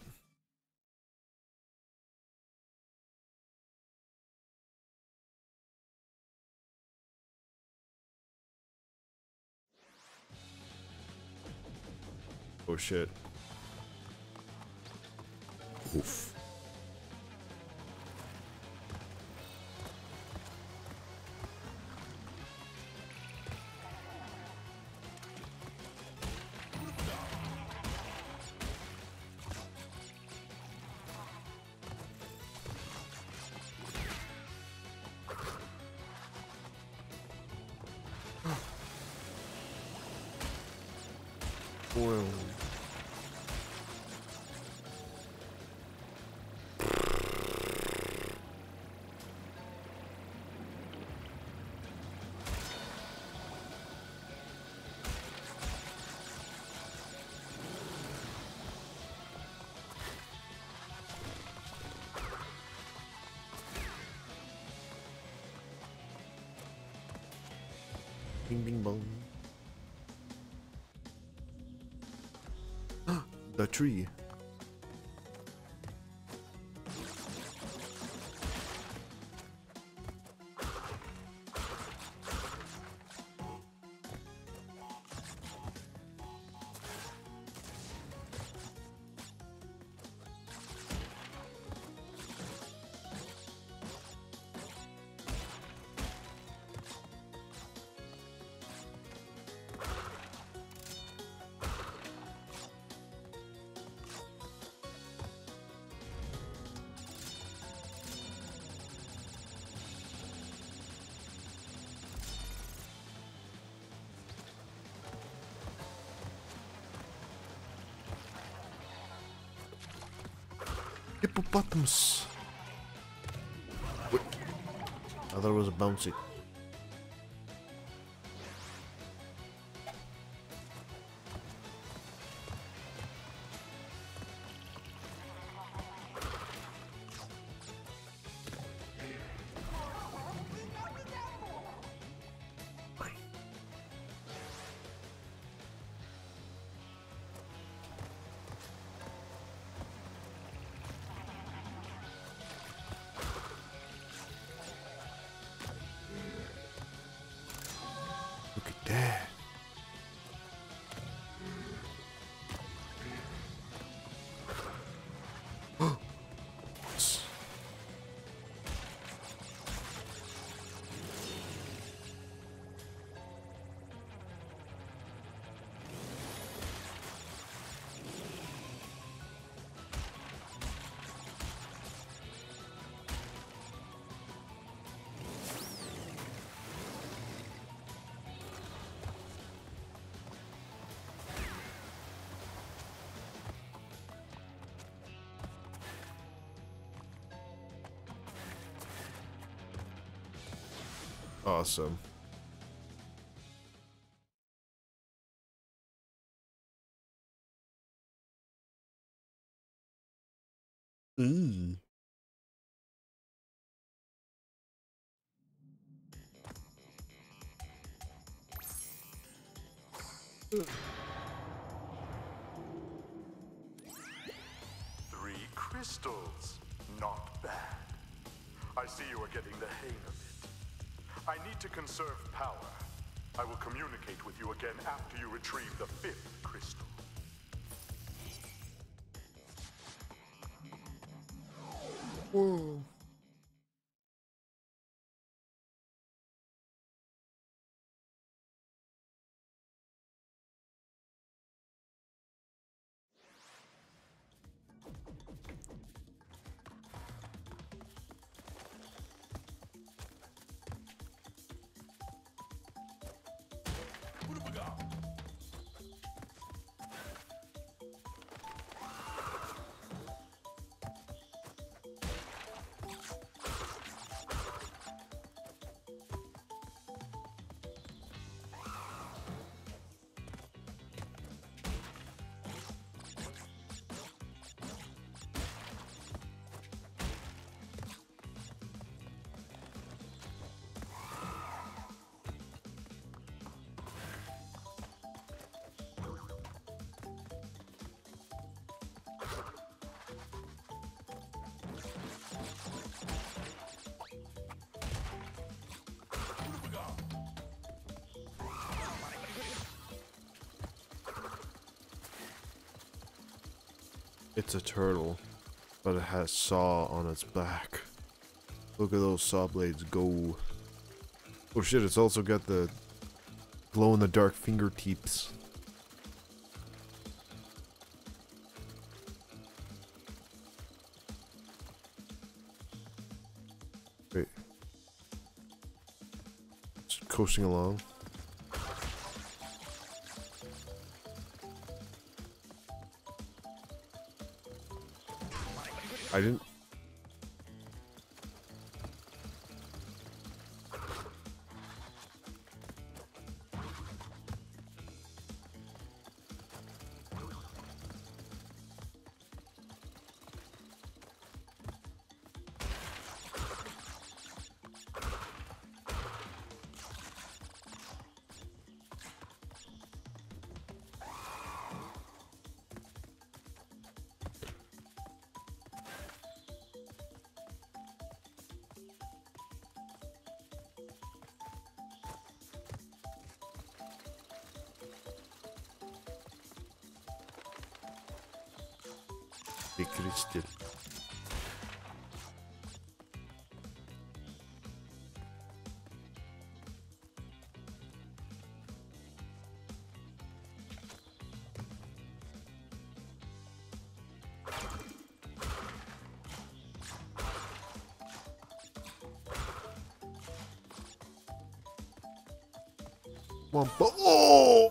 Oh shit. Oof. Oil. Bing bing bong. The tree. Hippopotamus. Wait. I thought it was a bouncy. Awesome. Mm. Three crystals. Not bad. I see you are getting the hang of it. I need to conserve power. I will communicate with you again after you retrieve the fifth crystal. Whoa. It's a turtle, but it has saw on its back. Look at those saw blades go. Oh shit, it's also got the glow-in-the-dark fingertips. Wait. Just coasting along. I didn't. Big crystal. One, oh!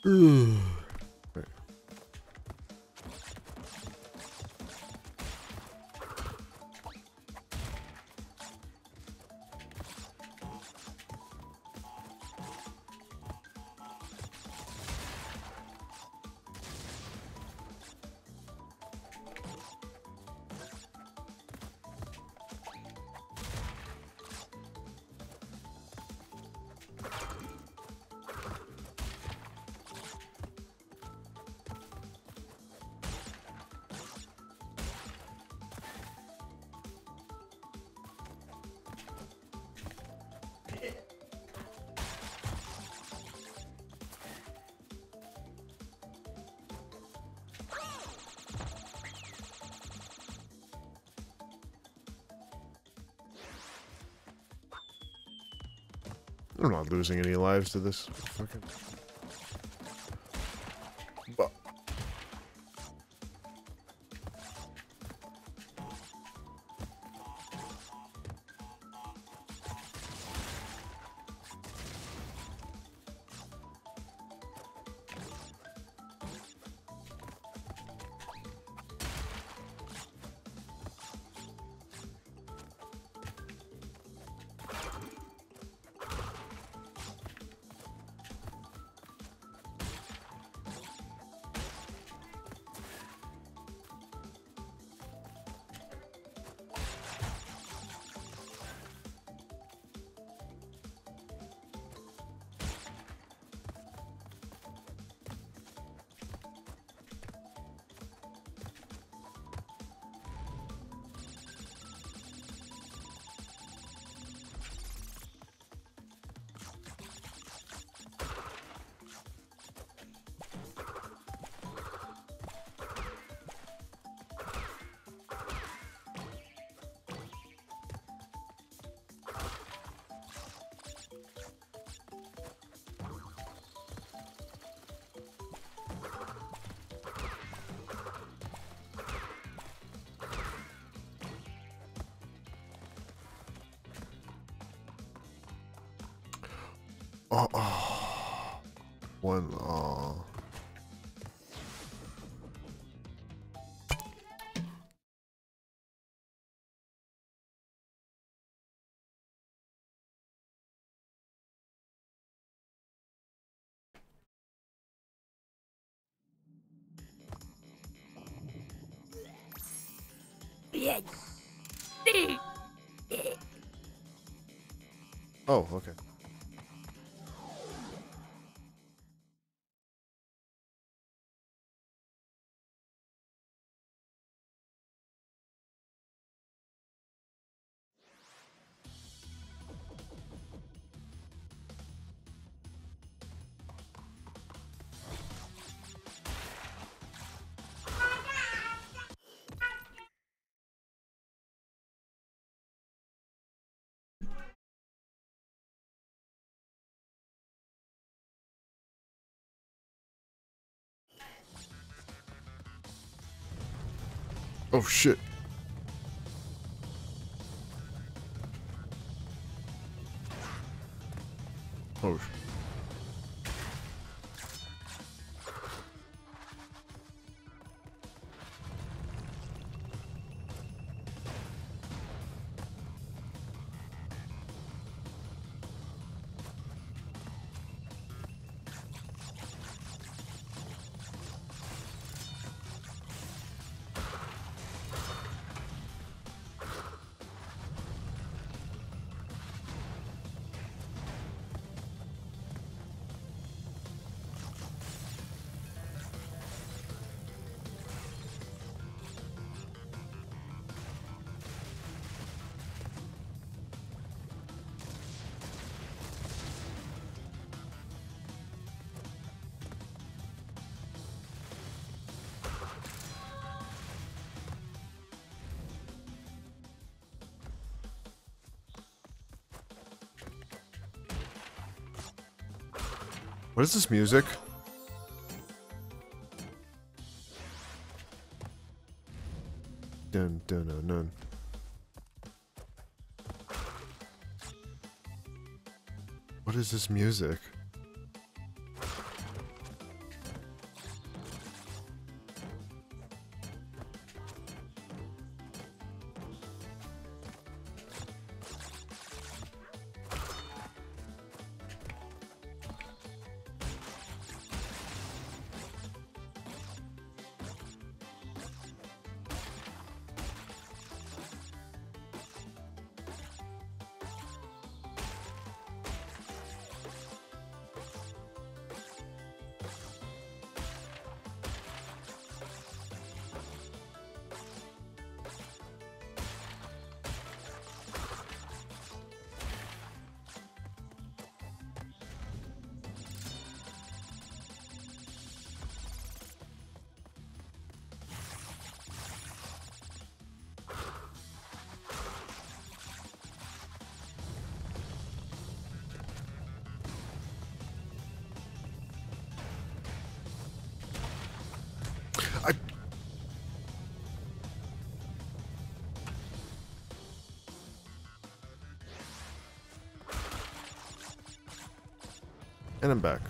I'm not losing any lives to this fucking. But oh, oh. One oh. Yes. Oh, okay. Oh shit. Oh. What is this music? Dun dun dun dun. What is this music? And I'm back.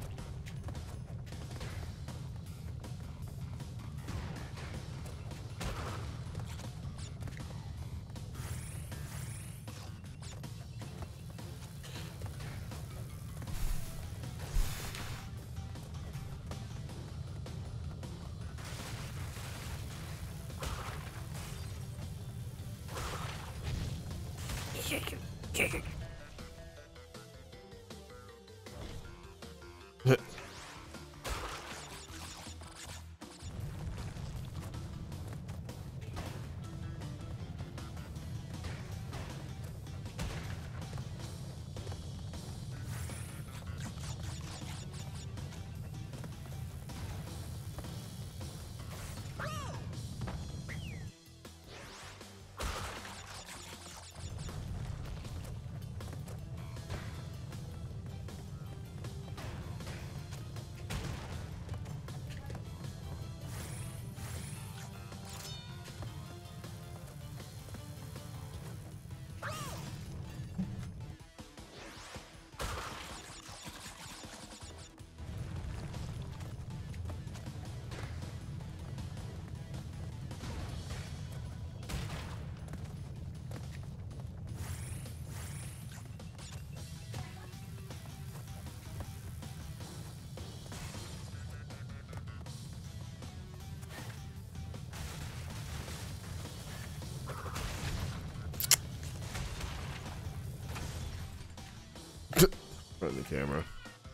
Run the camera.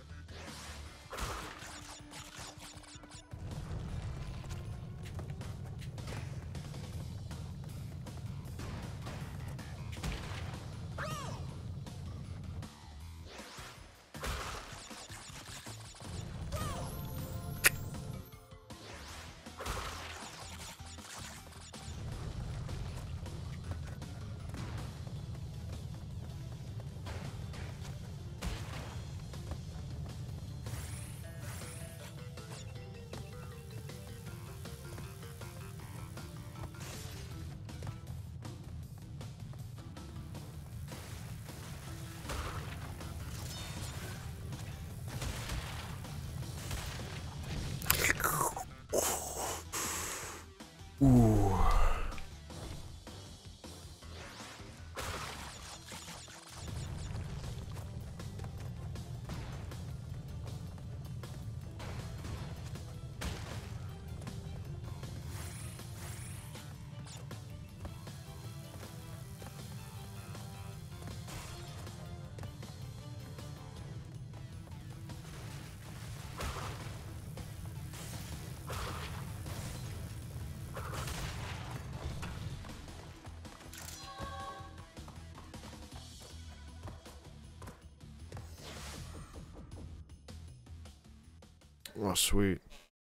Ooh. Oh, sweet.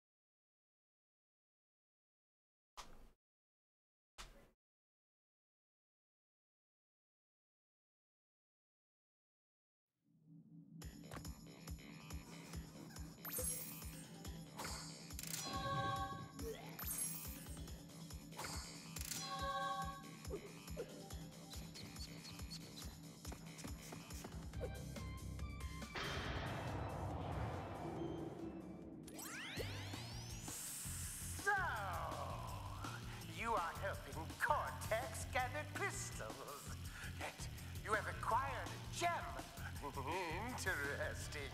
So, you are helping Cortex gather crystals. Yet you have acquired a gem. Interesting.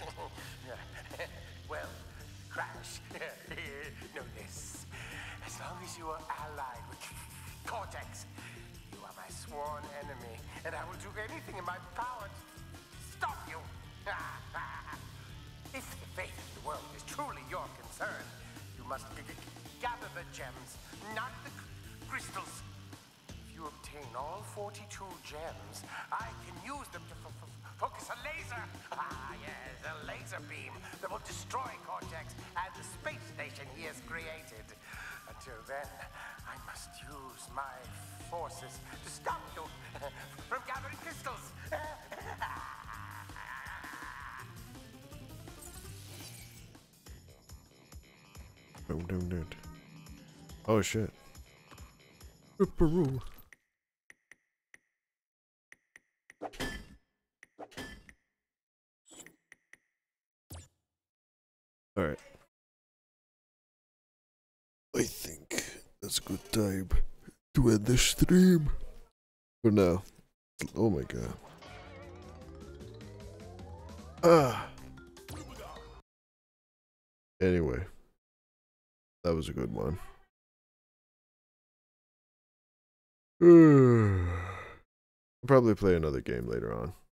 Well, Crash, know this. As long as you are allied with Cortex, you are my sworn enemy, and I will do anything in my power to stop you. If the fate of the world is truly your concern, you must g- g- gather the gems, not the c- crystals. If you obtain all forty-two gems, I can use them to f- f- focus a laser. Ah, yes, a laser beam that will destroy Cortex and the space station he has created. Until then, I must use my forces to stop you from gathering crystals. Boom, boom, boom. Oh shit. Peru. time to end the stream. For now. Oh my god. Ah. Anyway. That was a good one. I'll probably play another game later on.